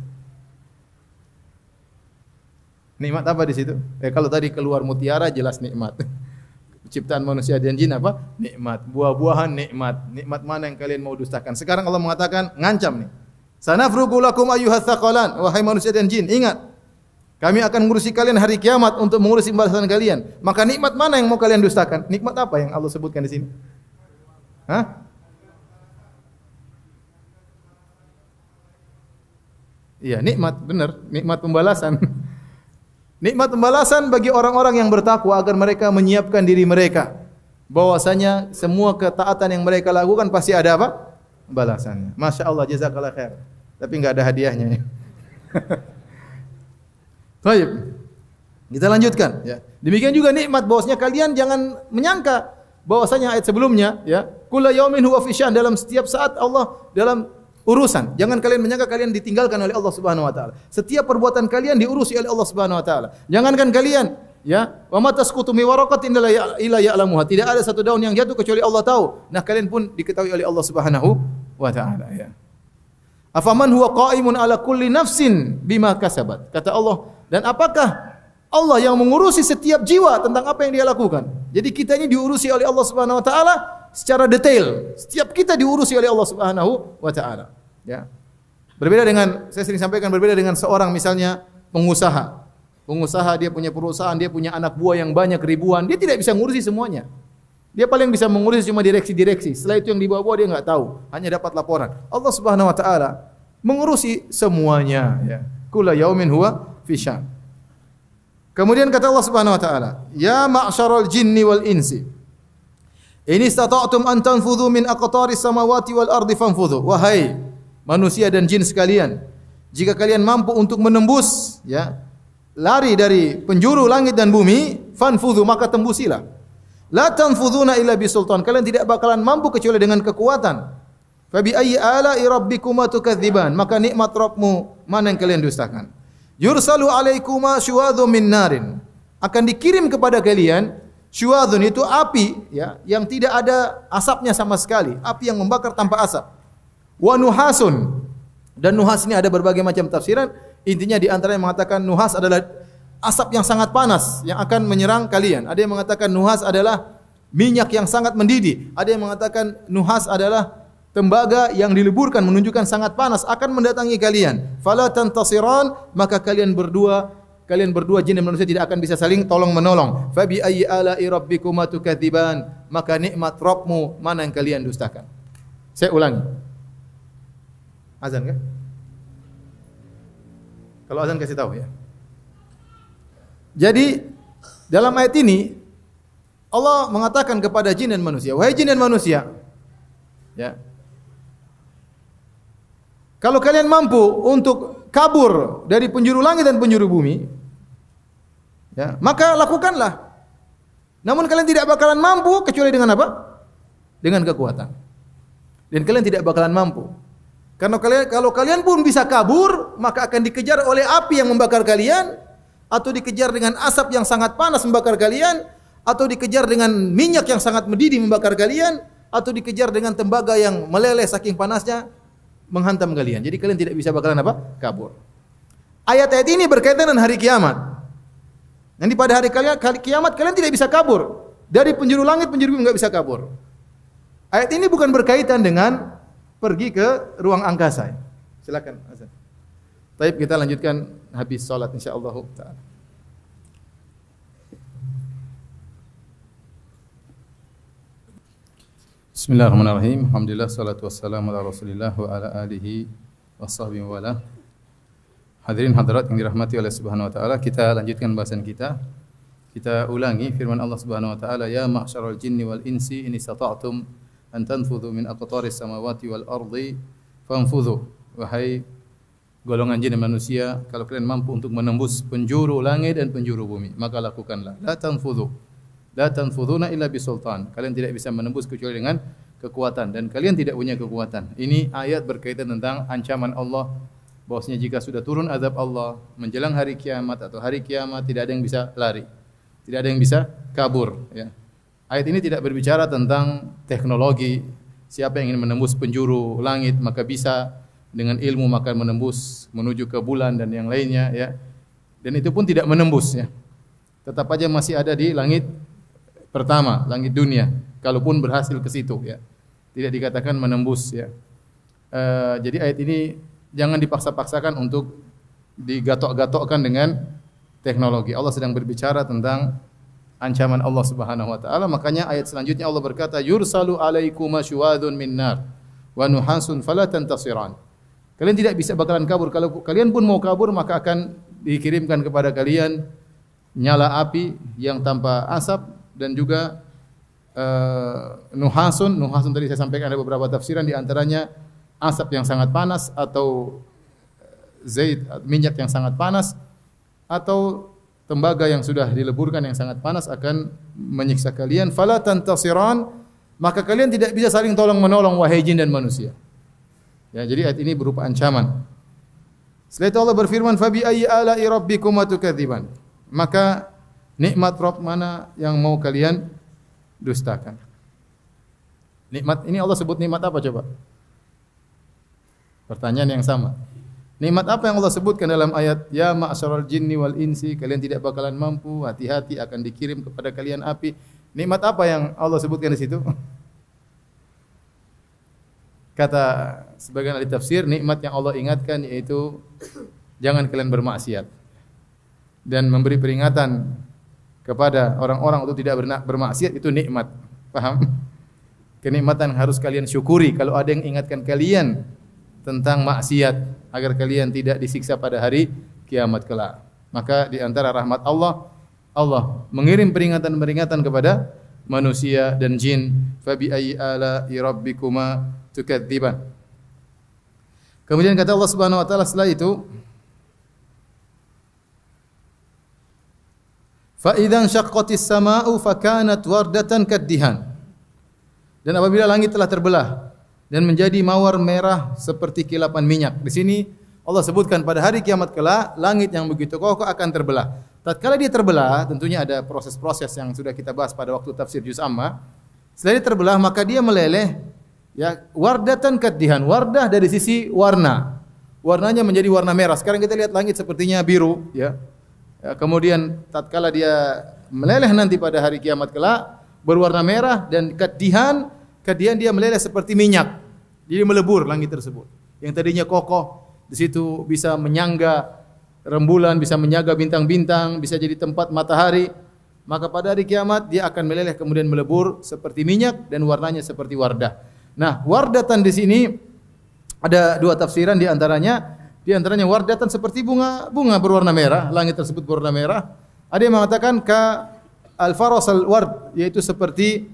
Nikmat apa di situ? Eh, kalau tadi keluar mutiara jelas nikmat. Ciptaan manusia dan jin apa? Nikmat. Buah-buahan nikmat. Nikmat mana yang kalian mau dustakan? Sekarang Allah mengatakan ngancam nih. Sanafrugu lakum ayyuhas thaqalan, wahai manusia dan jin, ingat. Kami akan mengurusi kalian hari kiamat untuk mengurusi pembalasan kalian. Maka nikmat mana yang mau kalian dustakan? Nikmat apa yang Allah sebutkan di sini? Hah? Iya, nikmat, benar, nikmat pembalasan. Nikmat pembalasan bagi orang-orang yang bertakwa agar mereka menyiapkan diri mereka bahwasanya semua ketaatan yang mereka lakukan pasti ada apa? Balasannya. Masya Allah, jazakallah khair. Tapi enggak ada hadiahnya. Baik. Kita lanjutkan ya. Demikian juga nikmat bahwasanya kalian jangan menyangka bahwasanya ayat sebelumnya ya, kullu yaumin huwa fi syan, dalam setiap saat Allah dalam urusan. Jangan kalian menyangka kalian ditinggalkan oleh Allah Subhanahu wa taala. Setiap perbuatan kalian diurusi oleh Allah Subhanahu wa taala. Jangankan kalian ya, wa matasqutu mi waraqatin illa ya'lamuha. Tidak ada satu daun yang jatuh kecuali Allah tahu. Nah, kalian pun diketahui oleh Allah Subhanahu wa taala ya. Afaman huwa qa'imun ala kulli nafsin bima kasabat. Kata Allah, dan apakah Allah yang mengurusi setiap jiwa tentang apa yang dia lakukan? Jadi kita ini diurusi oleh Allah Subhanahu wa taala secara detail. Setiap kita diurusi oleh Allah Subhanahu wa taala, ya. Berbeda dengan, saya sering sampaikan, berbeda dengan seorang misalnya pengusaha. Pengusaha dia punya perusahaan, dia punya anak buah yang banyak ribuan, dia tidak bisa mengurusi semuanya. Dia paling bisa mengurusi cuma direksi-direksi. Setelah itu yang di bawah-bawah dia enggak tahu, hanya dapat laporan. Allah Subhanahu wa taala mengurusi semuanya, ya. Kullu yaumin huwa fi syan. Kemudian kata Allah Subhanahu wa taala, ya ma'syaral jinni wal insi, in istata'tum an tanfudhu min aqtaris samawati wal ardi fanfudhu. Wahai manusia dan jin sekalian, jika kalian mampu untuk menembus ya, lari dari penjuru langit dan bumi, fanfudhu, maka tembusilah. La tanfudhuna illa bisultan, kalian tidak bakalan mampu kecuali dengan kekuatan. Fa bi ayyi ala'i rabbikuma tukadziban, maka nikmat Rabbmu mana yang kalian dustakan? Yursalu alaikuma syuwadhum min narin, akan dikirim kepada kalian syuwadhun, itu api ya, yang tidak ada asapnya sama sekali, api yang membakar tanpa asap. Wa nuhasun, dan nuhas ini ada berbagai macam tafsiran. Intinya di antara yang mengatakan nuhas adalah asap yang sangat panas yang akan menyerang kalian. Ada yang mengatakan nuhas adalah minyak yang sangat mendidih. Ada yang mengatakan nuhas adalah tembaga yang dileburkan menunjukkan sangat panas akan mendatangi kalian. Fala tantasiran, maka kalian berdua kalian berdua jin dan manusia tidak akan bisa saling tolong menolong. Fa bi ayyi ala'i rabbikuma tukadziban, maka nikmat Rabbmu mana yang kalian dustakan. Saya ulangi. Azan kan? Kalau azan kasih tahu ya. Jadi dalam ayat ini Allah mengatakan kepada jin dan manusia, wahai jin dan manusia, ya. Kalau kalian mampu untuk kabur dari penjuru langit dan penjuru bumi, ya, maka lakukanlah. Namun kalian tidak bakalan mampu kecuali dengan apa? Dengan kekuatan. Dan kalian tidak bakalan mampu. Karena kalian, kalau kalian pun bisa kabur, maka akan dikejar oleh api yang membakar kalian, atau dikejar dengan asap yang sangat panas membakar kalian, atau dikejar dengan minyak yang sangat mendidih membakar kalian, atau dikejar dengan tembaga yang meleleh saking panasnya menghantam kalian. Jadi kalian tidak bisa bakalan apa? Kabur. Ayat-ayat ini berkaitan dengan hari kiamat. Nanti pada hari kalian kiamat kalian tidak bisa kabur. Dari penjuru langit, penjuru bumi enggak bisa kabur. Ayat ini bukan berkaitan dengan pergi ke ruang angkasa. Silakan azan. Baik, kita lanjutkan habis salat insyaallah taala. Bismillahirrahmanirrahim. Alhamdulillah salatu wassalamu ala Rasulillah wa ala alihi washabbihi wa wala. Hadirin hadirat yang dirahmati oleh Subhanahu wa taala, kita lanjutkan bahasan kita. Kita ulangi firman Allah Subhanahu wa taala, ya ma'syaral jinni wal insi in istata'tum an tanfudhu min aqtaris samawati wal ardi fanfudhu. Wahai golongan jin dan manusia, kalau kalian mampu untuk menembus penjuru langit dan penjuru bumi, maka lakukanlah. La tanfudhu La tanfudhuna illa bisultan. Kalian tidak bisa menembus kecuali dengan kekuatan, dan kalian tidak punya kekuatan. Ini ayat berkaitan tentang ancaman Allah, bahwasanya jika sudah turun azab Allah menjelang hari kiamat atau hari kiamat, tidak ada yang bisa lari, tidak ada yang bisa kabur, ya. Ayat ini tidak berbicara tentang teknologi, siapa yang ingin menembus penjuru langit maka bisa dengan ilmu maka menembus menuju ke bulan dan yang lainnya, ya. Dan itu pun tidak menembus, ya. Tetap aja masih ada di langit pertama, langit dunia, kalaupun berhasil ke situ, ya. Tidak dikatakan menembus, ya. Uh, jadi ayat ini jangan dipaksa-paksakan untuk digatok-gatokkan dengan teknologi. Allah sedang berbicara tentang ancaman Allah Subhanahu wa taala. Makanya ayat selanjutnya Allah berkata, yursalu alaikum syuwadun min nar wa nuhasun fala tantasiran. Kalian tidak bisa bakalan kabur. Kalau kalian pun mau kabur, maka akan dikirimkan kepada kalian nyala api yang tanpa asap, dan juga uh, nuhasun. Nuhasun tadi saya sampaikan ada beberapa tafsiran, di antaranya asap yang sangat panas, atau zait, minyak yang sangat panas, atau tembaga yang sudah dileburkan yang sangat panas akan menyiksa kalian. Fala tantasiran, maka kalian tidak bisa saling tolong menolong wahai jin dan manusia. Ya, jadi ayat ini berupa ancaman. Setelah itu Allah berfirman, fa bi ayyi ala'i rabbikuma tukadziban. Maka nikmat Rabb mana yang mau kalian dustakan? Nikmat ini Allah sebut nikmat apa coba? Pertanyaan yang sama. Nikmat apa yang Allah sebutkan dalam ayat ya ma'syaral jinni wal insi, kalian tidak bakalan mampu, hati-hati akan dikirim kepada kalian api. Nikmat apa yang Allah sebutkan di situ? Kata sebagian ahli tafsir, nikmat yang Allah ingatkan yaitu jangan kalian bermaksiat dan memberi peringatan kepada orang-orang untuk tidak bermaksiat, itu nikmat. Paham? Kenikmatan harus kalian syukuri kalau ada yang ingatkan kalian tentang maksiat agar kalian tidak disiksa pada hari kiamat kelak. Maka di antara rahmat Allah, Allah mengirim peringatan-peringatan kepada manusia dan jin. Fa bi ayyi ala'i rabbikuma tukadziban. Kemudian kata Allah Subhanahu wa taala setelah itu, fa idzan syaqqatis samaa'u fakanat wardatan kaddihan. Dan apabila langit telah terbelah dan menjadi mawar merah seperti kilapan minyak. Di sini Allah sebutkan pada hari kiamat kelak langit yang begitu kokoh akan terbelah. Tatkala dia terbelah, tentunya ada proses-proses yang sudah kita bahas pada waktu tafsir juz amma. Setelah dia terbelah, maka dia meleleh, ya, wardatan kaddihan. Wardah dari sisi warna. Warnanya menjadi warna merah. Sekarang kita lihat langit sepertinya biru, ya. Ya, kemudian tatkala dia meleleh nanti pada hari kiamat kelak berwarna merah, dan kaddihan, kaddihan dia meleleh seperti minyak. Jadi melebur langit tersebut. Yang tadinya kokoh, di situ bisa menyangga rembulan, bisa menyaga bintang-bintang, bisa jadi tempat matahari. Maka pada hari kiamat dia akan meleleh kemudian melebur seperti minyak dan warnanya seperti wardah. Nah, wardatan di sini ada dua tafsiran di antaranya. Di antaranya wardatan seperti bunga bunga berwarna merah, langit tersebut berwarna merah. Ada yang mengatakan ka al-faras al-ward, yaitu seperti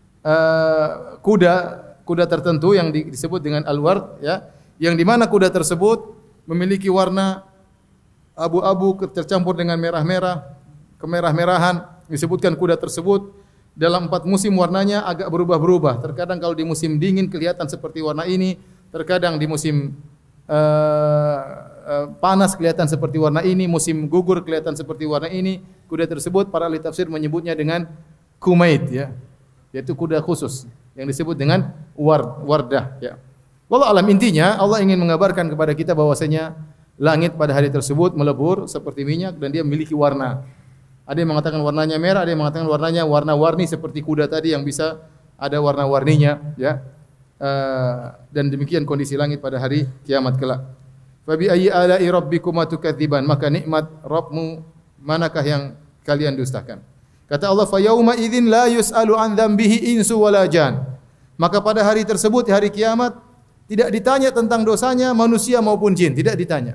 uh, kuda kuda tertentu yang disebut dengan al-ward, ya, yang di mana kuda tersebut memiliki warna abu-abu tercampur dengan merah-merah, kemerah-merahan. Disebutkan kuda tersebut dalam empat musim warnanya agak berubah-berubah. Terkadang kalau di musim dingin kelihatan seperti warna ini, terkadang di musim uh, uh, panas kelihatan seperti warna ini, musim gugur kelihatan seperti warna ini. Kuda tersebut para ahli tafsir menyebutnya dengan kumait, ya, yaitu kuda khusus yang disebut dengan ward, wardah, ya. Wallahu alam, intinya Allah ingin mengabarkan kepada kita bahwasanya langit pada hari tersebut melebur seperti minyak dan dia memiliki warna. Ada yang mengatakan warnanya merah, ada yang mengatakan warnanya warna-warni seperti kuda tadi yang bisa ada warna-warninya, ya. Uh, dan demikian kondisi langit pada hari kiamat kelak. Fa bi ayyi ala'i rabbikuma tukadziban, maka nikmat Rabbmu manakah yang kalian dustakan? Kata Allah, fa yauma idzin la yus'alu an dzambihi insu wala jan. Maka pada hari tersebut, hari kiamat, tidak ditanya tentang dosanya manusia maupun jin, tidak ditanya.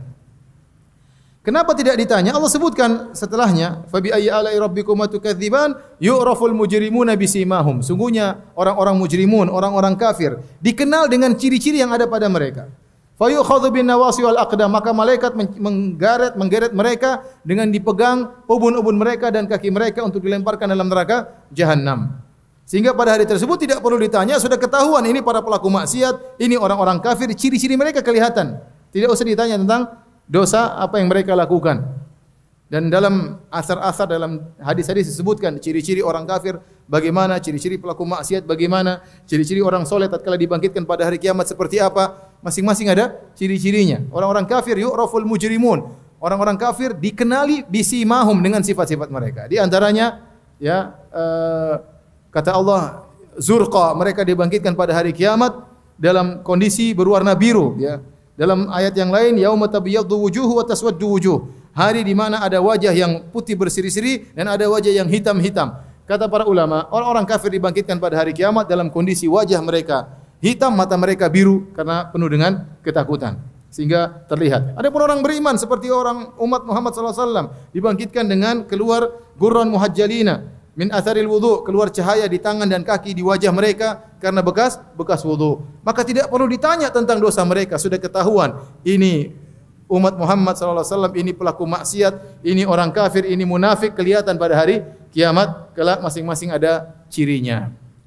Kenapa tidak ditanya? Allah sebutkan setelahnya, fa bi ayyi ala'i rabbikuma tukadziban yu'raful mujrimuna bisimahum. Sungguhnya orang-orang mujrimun, orang-orang kafir dikenal dengan ciri-ciri yang ada pada mereka. Fa yu'khadhu bin nawasi wal aqdam, maka malaikat menggeret menggeret mereka dengan dipegang ubun-ubun mereka dan kaki mereka untuk dilemparkan dalam neraka jahanam. Sehingga pada hari tersebut tidak perlu ditanya, sudah ketahuan ini para pelaku maksiat, ini orang-orang kafir, ciri-ciri mereka kelihatan. Tidak usah ditanya tentang dosa apa yang mereka lakukan. Dan dalam asar-asar, dalam hadis-hadis disebutkan ciri-ciri orang kafir bagaimana, ciri-ciri pelaku maksiat bagaimana, ciri-ciri orang soleh tatkala dibangkitkan pada hari kiamat seperti apa. Masing-masing ada ciri-cirinya. Orang-orang kafir yu'raful mujrimun. Orang-orang kafir dikenali bisimahum dengan sifat-sifat mereka. Di antaranya, ya, uh, kata Allah, zurqa, mereka dibangkitkan pada hari kiamat dalam kondisi berwarna biru, ya. Dalam ayat yang lain, yauma tabyaddu wujuhu wa taswaddu wujuh. Hari di mana ada wajah yang putih berseri-seri dan ada wajah yang hitam-hitam. Kata para ulama, orang-orang kafir dibangkitkan pada hari kiamat dalam kondisi wajah mereka hitam, mata mereka biru karena penuh dengan ketakutan, sehingga terlihat. Ada pun orang beriman seperti orang umat Muhammad sallallahu alaihi wasallam dibangkitkan dengan keluar gurran muhajjalina min atharil wudu, keluar cahaya di tangan dan kaki di wajah mereka karena bekas bekas wudu. Maka tidak perlu ditanya tentang dosa mereka, sudah ketahuan ini umat Muhammad sallallahu alaihi wasallam, ini pelaku maksiat, ini orang kafir, ini munafik, kelihatan pada hari kiamat kelak masing-masing ada cirinya.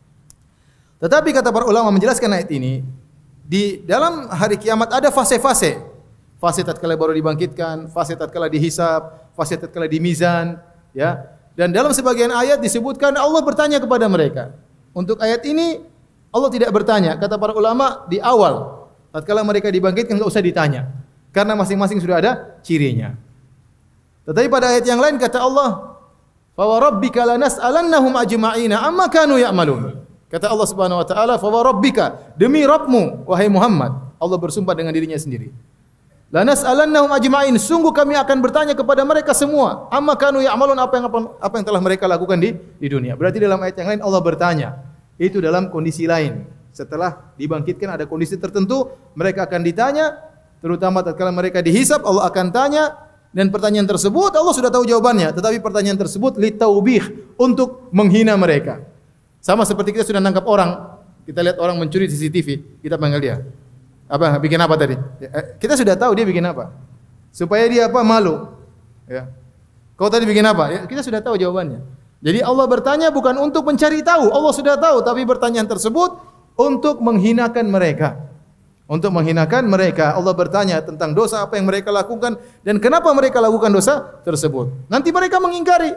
Tetapi kata para ulama menjelaskan ayat ini, di dalam hari kiamat ada fase-fase. Fase tatkala baru dibangkitkan, fase tatkala dihisab, fase tatkala di mizan, ya. Dan dalam sebagian ayat disebutkan Allah bertanya kepada mereka. Untuk ayat ini Allah tidak bertanya. Kata para ulama di awal, tatkala mereka dibangkitkan enggak usah ditanya, karena masing-masing sudah ada cirinya. Tetapi pada ayat yang lain kata Allah, "Fa wa rabbika lanas'alannahum ajma'ina amma kanu ya'malun." Kata Allah Subhanahu wa taala, "Fa wa rabbika", demi Rabbmu wahai Muhammad. Allah bersumpah dengan dirinya sendiri. Lanas'alannahum ajma'in, sungguh kami akan bertanya kepada mereka semua, amma kanu ya'malun, apa yang apa yang telah mereka lakukan di di dunia. Berarti dalam ayat yang lain Allah bertanya. Itu dalam kondisi lain. Setelah dibangkitkan ada kondisi tertentu, mereka akan ditanya, terutama tatkala mereka dihisab Allah akan tanya, dan pertanyaan tersebut Allah sudah tahu jawabannya, tetapi pertanyaan tersebut litaubih, untuk menghina mereka. Sama seperti kita sudah nangkap orang, kita lihat orang mencuri C C T V, kita panggil dia. Apa bikin apa tadi? Kita sudah tahu dia bikin apa. Supaya dia apa? Malu. Ya. Kau tadi bikin apa? Ya, kita sudah tahu jawabannya. Jadi Allah bertanya bukan untuk mencari tahu, Allah sudah tahu, tapi pertanyaan tersebut untuk menghinakan mereka. Untuk menghinakan mereka, Allah bertanya tentang dosa apa yang mereka lakukan dan kenapa mereka lakukan dosa tersebut. Nanti mereka mengingkari.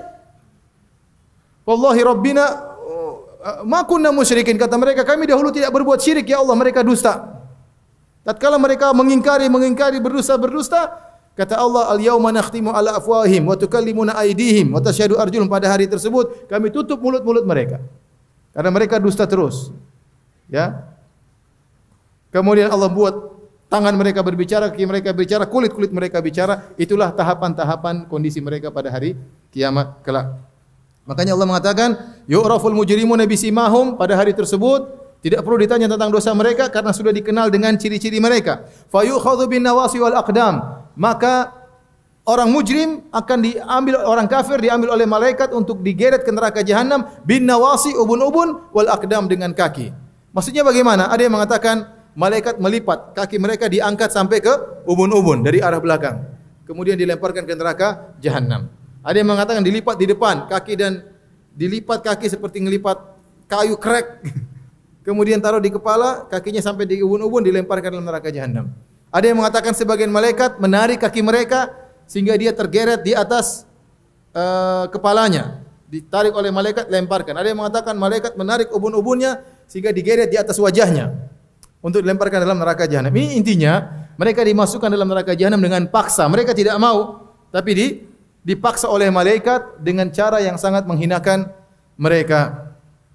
Wallahi Rabbina ma kunna musyrikin, kata mereka, kami dahulu tidak berbuat syirik ya Allah, mereka dusta. Tatkala mereka mengingkari, mengingkari berdusta, berdusta, kata Allah, al-yauma nakhtimu ala afwahihim wa tukallimuna aydihim wa tashhadu arjuluhum, pada hari tersebut kami tutup mulut-mulut mereka. Karena mereka dusta terus. Ya. Kemudian Allah buat tangan mereka berbicara, kaki mereka berbicara, kulit-kulit mereka bicara. Itulah tahapan-tahapan kondisi mereka pada hari kiamat kelak. Makanya Allah mengatakan, yu'raful mujrimuna bisimahum, pada hari tersebut tidak perlu ditanya tentang dosa mereka karena sudah dikenal dengan ciri-ciri mereka. Fayukhadhu bin nawasi wal aqdam, maka orang mujrim akan diambil, orang kafir diambil oleh malaikat untuk digeret ke neraka jahanam bin nawasi, ubun-ubun, wal aqdam, dengan kaki. Maksudnya bagaimana? Ada yang mengatakan malaikat melipat, kaki mereka diangkat sampai ke ubun-ubun dari arah belakang, kemudian dilemparkan ke neraka jahanam. Ada yang mengatakan dilipat di depan kaki, dan dilipat kaki seperti ngelipat kayu krek. Kemudian taruh di kepala, kakinya sampai di ubun-ubun, dilemparkan dalam neraka jahanam. Ada yang mengatakan sebagian malaikat menarik kaki mereka sehingga dia tergeret di atas uh, kepalanya, ditarik oleh malaikat, lemparkan. Ada yang mengatakan malaikat menarik ubun-ubunnya sehingga digeret di atas wajahnya untuk dilemparkan dalam neraka jahanam. Ini intinya, mereka dimasukkan dalam neraka jahanam dengan paksa. Mereka tidak mau, tapi di, dipaksa oleh malaikat dengan cara yang sangat menghinakan mereka.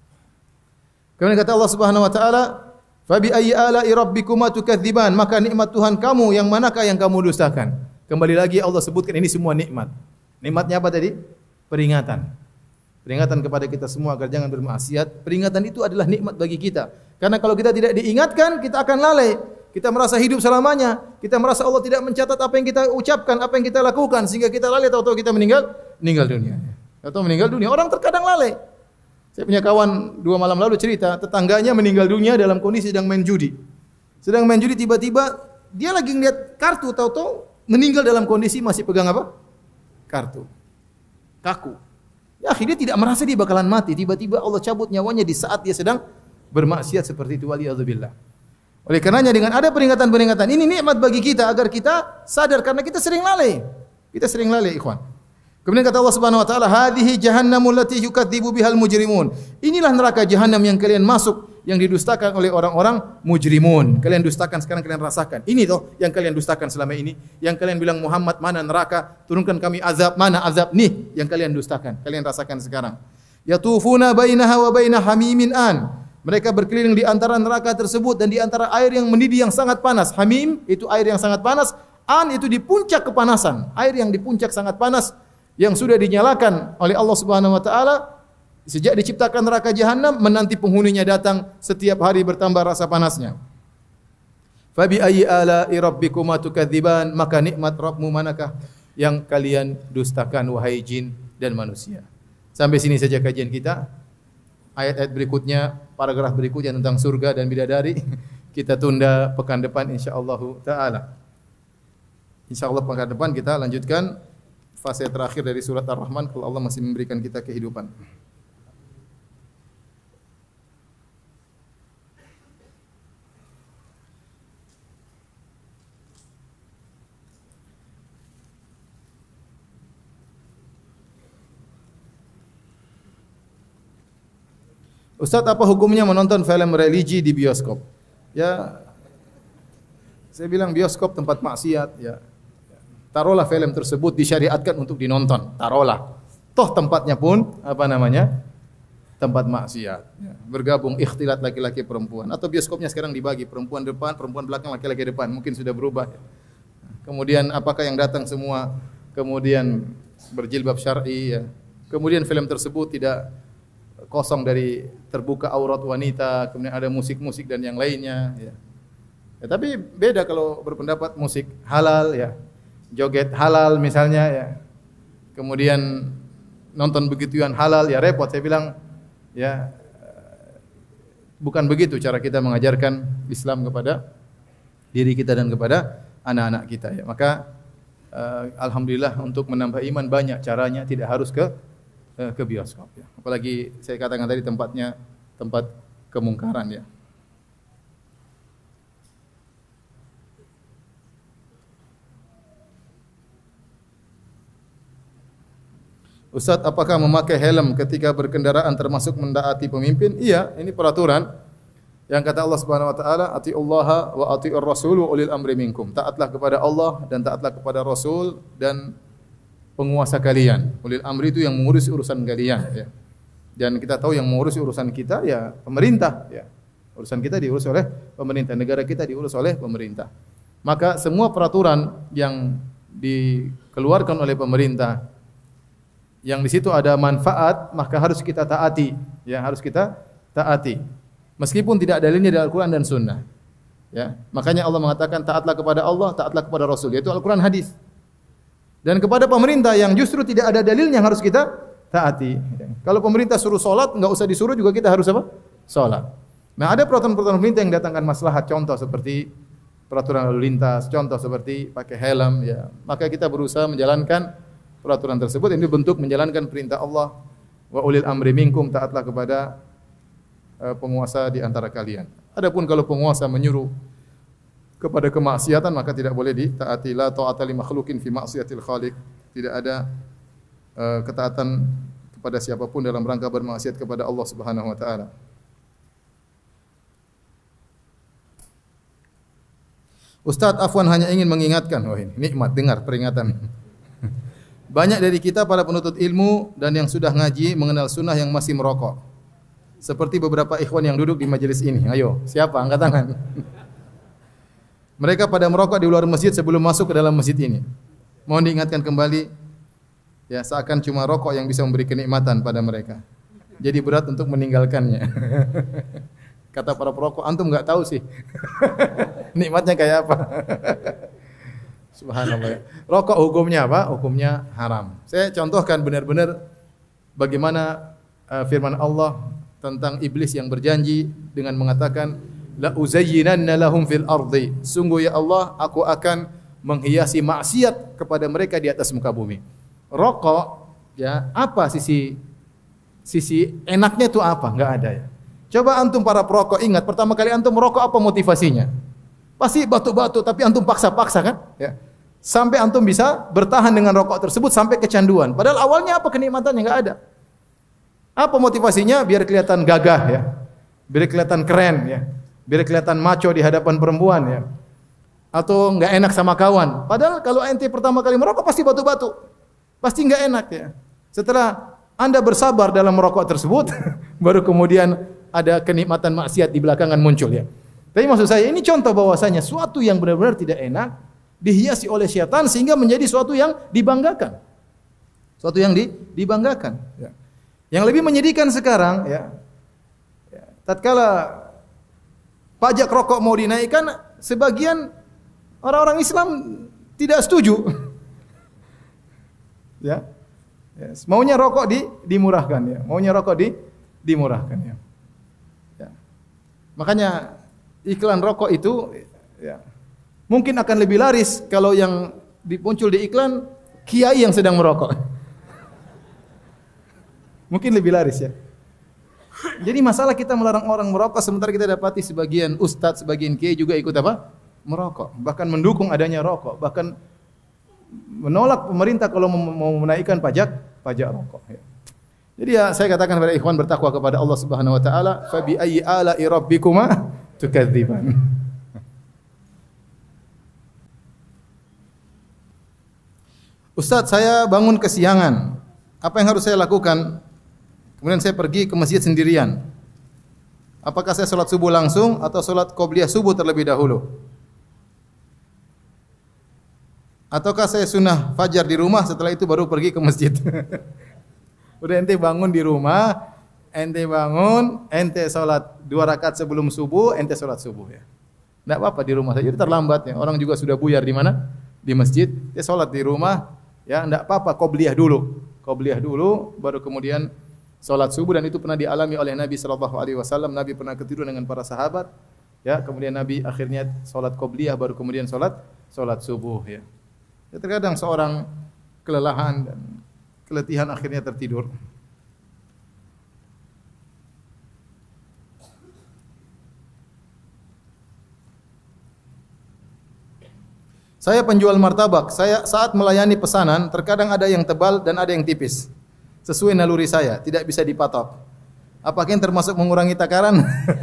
Kemudian kata Allah Subhanahu wa taala, "Fa bi ayyi ala'i rabbikuma tukadziban?" Maka nikmat Tuhan kamu yang manakah yang kamu dustakan? Kembali lagi Allah sebutkan ini semua nikmat. Nikmatnya apa tadi? Peringatan. Peringatan kepada kita semua agar jangan bermaksiat. Peringatan itu adalah nikmat bagi kita. Karena kalau kita tidak diingatkan, kita akan lalai. Kita merasa hidup selamanya. Kita merasa Allah tidak mencatat apa yang kita ucapkan, apa yang kita lakukan, sehingga kita lalai, tahu-tahu kita meninggal, meninggal dunia. Atau meninggal dunia. Orang terkadang lalai. Saya punya kawan dua malam lalu cerita, tetangganya meninggal dunia dalam kondisi sedang main judi. Sedang main judi, tiba-tiba dia lagi ngeliat kartu, tahu-tahu meninggal dalam kondisi masih pegang apa? Kartu. Kaku. Ya, akhirnya tidak merasa dia bakalan mati. Tiba-tiba Allah cabut nyawanya di saat dia sedang bermaksiat seperti itu. Waliyadzubillah. Oleh karenanya dengan ada peringatan-peringatan ini nikmat bagi kita agar kita sadar, karena kita sering lalai. Kita sering lalai, ikhwan. Kemudian kata Allah Subhanahu wa taala, "Hadhihi jahannamul lati yukadzibu bihal mujrimun." Inilah neraka jahanam yang kalian masuk, yang didustakan oleh orang-orang mujrimun. Kalian dustakan, sekarang kalian rasakan. Ini toh yang kalian dustakan selama ini. Yang kalian bilang, Muhammad mana neraka, turunkan kami azab, mana azab, nih yang kalian dustakan. Kalian rasakan sekarang. Yatufuna bainaha wa baina hamimin an. Mereka berkeliling di antara neraka tersebut dan di antara air yang mendidih yang sangat panas. Hamim itu air yang sangat panas, an itu di puncak kepanasan. Air yang di puncak sangat panas yang sudah dinyalakan oleh Allah Subhanahu wa taala sejak diciptakan neraka jahanam, menanti penghuninya datang setiap hari bertambah rasa panasnya. Fa bi ayyi ala'i rabbikuma tukadziban? Maka nikmat Rabbmu manakah yang kalian dustakan wahai jin dan manusia. Sampai sini saja kajian kita. Ayat-ayat berikutnya, paragraf berikutnya tentang surga dan bidadari kita tunda pekan depan insyaallah taala. Insyaallah pekan depan kita lanjutkan fase terakhir dari surat Ar-Rahman kalau Allah masih memberikan kita kehidupan. Ustaz, apa hukumnya menonton film religi di bioskop? Ya, saya bilang bioskop tempat maksiat, ya. Taruhlah film tersebut disyariatkan untuk dinonton, taruhlah. Toh tempatnya pun apa namanya? Tempat maksiat. Ya. Bergabung ikhtilat laki-laki perempuan, atau bioskopnya sekarang dibagi perempuan depan, perempuan belakang, laki-laki depan. Mungkin sudah berubah. Ya. Kemudian apakah yang datang semua kemudian berjilbab syar'i, ya. Kemudian film tersebut tidak kosong dari terbuka aurat wanita, kemudian ada musik-musik dan yang lainnya, ya. Ya, tapi beda kalau berpendapat musik halal, ya. Joget halal misalnya, ya. Kemudian nonton begituan halal, ya repot. Saya bilang, ya bukan begitu cara kita mengajarkan Islam kepada diri kita dan kepada anak-anak kita, ya. Maka uh, alhamdulillah untuk menambah iman banyak caranya, tidak harus ke uh, ke bioskop, ya. Apalagi saya katakan tadi tempatnya tempat kemungkaran, ya. Ustaz, apakah memakai helm ketika berkendaraan termasuk mendaati pemimpin? Iya, ini peraturan yang kata Allah Subhanahu wa taala, "Atiullaha wa atiur rasul wa ulil amri minkum." Taatlah kepada Allah dan taatlah kepada Rasul dan penguasa kalian. Ulil amri itu yang mengurus urusan kalian, ya. Dan kita tahu yang mengurus urusan kita ya pemerintah, ya. Urusan kita diurus oleh pemerintah, negara kita diurus oleh pemerintah. Maka semua peraturan yang dikeluarkan oleh pemerintah yang di situ ada manfaat, maka harus kita taati, ya, harus kita taati. Meskipun tidak dalilnya dari Al-Qur'an dan Sunnah. Ya, makanya Allah mengatakan taatlah kepada Allah, taatlah kepada Rasul, yaitu Al-Qur'an, hadis. Dan kepada pemerintah yang justru tidak ada dalilnya harus kita taati. Kalau pemerintah suruh solat, enggak usah disuruh juga kita harus apa? Solat. Nah, ada peraturan-peraturan pemerintah yang datangkan maslahat, contoh seperti peraturan lalu lintas, contoh seperti pakai helm, ya. Maka kita berusaha menjalankan peraturan tersebut. Ini bentuk menjalankan perintah Allah. Wa ulil amri minkum, taatlah kepada uh, penguasa di antara kalian. Adapun kalau penguasa menyuruh kepada kemaksiatan, maka tidak boleh ditaati. La ta'ata li makhluqin fi ma'siyatil khaliq. Tidak ada uh, ketaatan kepada siapapun dalam rangka bermaksiat kepada Allah Subhanahu wa taala. Ustaz, afwan hanya ingin mengingatkan, oh ini nikmat dengar peringatan. Banyak dari kita para penuntut ilmu dan yang sudah ngaji mengenal sunnah yang masih merokok. Seperti beberapa ikhwan yang duduk di majelis ini. Ayo, siapa? Angkat tangan. Mereka pada merokok di luar masjid sebelum masuk ke dalam masjid ini. Mohon diingatkan kembali, ya, seakan cuma rokok yang bisa memberi kenikmatan pada mereka. Jadi berat untuk meninggalkannya. Kata para perokok, antum enggak tahu sih. Nikmatnya kayak apa. Subhanallah. Rokok hukumnya apa? Hukumnya haram. Saya contohkan benar-benar bagaimana uh, firman Allah tentang iblis yang berjanji dengan mengatakan la uzayyinanna lahum fil ardi. Sungguh ya Allah, aku akan menghiasi maksiat kepada mereka di atas muka bumi. Rokok, ya, apa sisi sisi enaknya itu apa? Enggak ada, ya. Coba antum para perokok ingat pertama kali antum merokok apa motivasinya? Pasti batu-batu, tapi antum paksa-paksa kan? Ya. Sampai antum bisa bertahan dengan rokok tersebut sampai kecanduan. Padahal awalnya apa kenikmatannya? Enggak ada. Apa motivasinya? Biar kelihatan gagah, ya. Biar kelihatan keren, ya. Biar kelihatan macho di hadapan perempuan, ya. Atau enggak enak sama kawan. Padahal kalau ente pertama kali merokok pasti batu-batu. Pasti enggak enak, ya. Setelah Anda bersabar dalam merokok tersebut, baru kemudian ada kenikmatan maksiat di belakangan muncul, ya. Tapi maksud saya ini contoh bahwasanya suatu yang benar-benar tidak enak dihiasi oleh syaitan sehingga menjadi suatu yang dibanggakan. Suatu yang di, dibanggakan, ya. Yang lebih menyedihkan sekarang, ya, ya, tatkala pajak rokok mau dinaikkan, sebagian orang-orang Islam tidak setuju. Ya. Ya, maunya rokok di dimurahkan, ya. Maunya rokok di dimurahkan, ya. Ya. Makanya iklan rokok itu, ya, mungkin akan lebih laris kalau yang muncul di iklan kiai yang sedang merokok. Mungkin lebih laris, ya. Jadi masalah kita melarang orang merokok sementara kita dapati sebagian ustaz, sebagian kiai juga ikut apa? Merokok. Bahkan mendukung adanya rokok, bahkan menolak pemerintah kalau mau menaikkan pajak pajak rokok, ya. Jadi ya saya katakan kepada ikhwan bertakwa kepada Allah Subhanahu wa taala, fa bi ayyi ala'i rabbikuma tukadziban. Ustaz, saya bangun kesiangan. Apa yang harus saya lakukan? Kemudian saya pergi ke masjid sendirian. Apakah saya salat subuh langsung atau salat qobliyah subuh terlebih dahulu? Ataukah saya sunnah fajar di rumah setelah itu baru pergi ke masjid? Udah ente bangun di rumah, ente bangun, ente salat dua rakaat sebelum subuh, ente salat subuh, ya. Enggak apa-apa di rumah saja, terlambat, ya. Orang juga sudah buyar di mana? Di masjid. Dia salat di rumah, ya, enggak apa-apa, qobliyah dulu. Qobliyah dulu baru kemudian salat subuh, dan itu pernah dialami oleh Nabi sallallahu alaihi wasallam. Nabi pernah ketiduran dengan para sahabat, ya, kemudian Nabi akhirnya salat qobliyah baru kemudian salat salat subuh, ya. Ya, terkadang seorang kelelahan dan keletihan akhirnya tertidur. Saya penjual martabak. Saya saat melayani pesanan, terkadang ada yang tebal dan ada yang tipis. Sesuai naluri saya, tidak bisa dipatok. Apakah ini termasuk mengurangi takaran?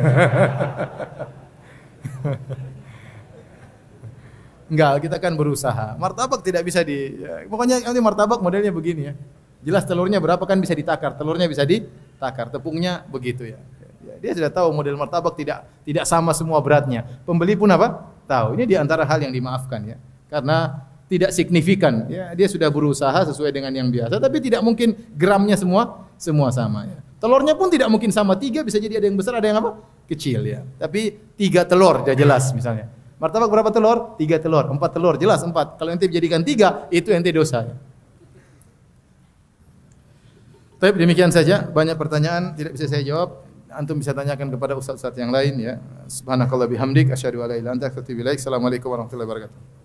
Enggak, kita kan berusaha. Martabak tidak bisa di, ya, pokoknya nanti martabak modelnya begini, ya. Jelas telurnya berapa kan bisa ditakar, telurnya bisa ditakar, tepungnya begitu, ya. Ya, Dia sudah tahu model martabak tidak tidak sama semua beratnya. Pembeli pun apa? Tahu. Ini di antara hal yang dimaafkan ya. Karena tidak signifikan. Ya, dia sudah berusaha sesuai dengan yang biasa, tapi tidak mungkin gramnya semua semua sama ya. Telurnya pun tidak mungkin sama, tiga bisa jadi ada yang besar, ada yang apa? Kecil ya. Tapi tiga telur sudah jelas misalnya. Martabak berapa telur? Tiga telur, empat telur, jelas empat. Kalau ente dijadikan tiga, itu ente dosa ya. Tapi demikian saja, banyak pertanyaan tidak bisa saya jawab. Antum bisa tanyakan kepada ustaz-ustaz yang lain ya. Subhanakallah bihamdik asyhadu an la ilaha illa anta astaghfiruka wa atubu ilaik. Assalamualaikum warahmatullahi wabarakatuh.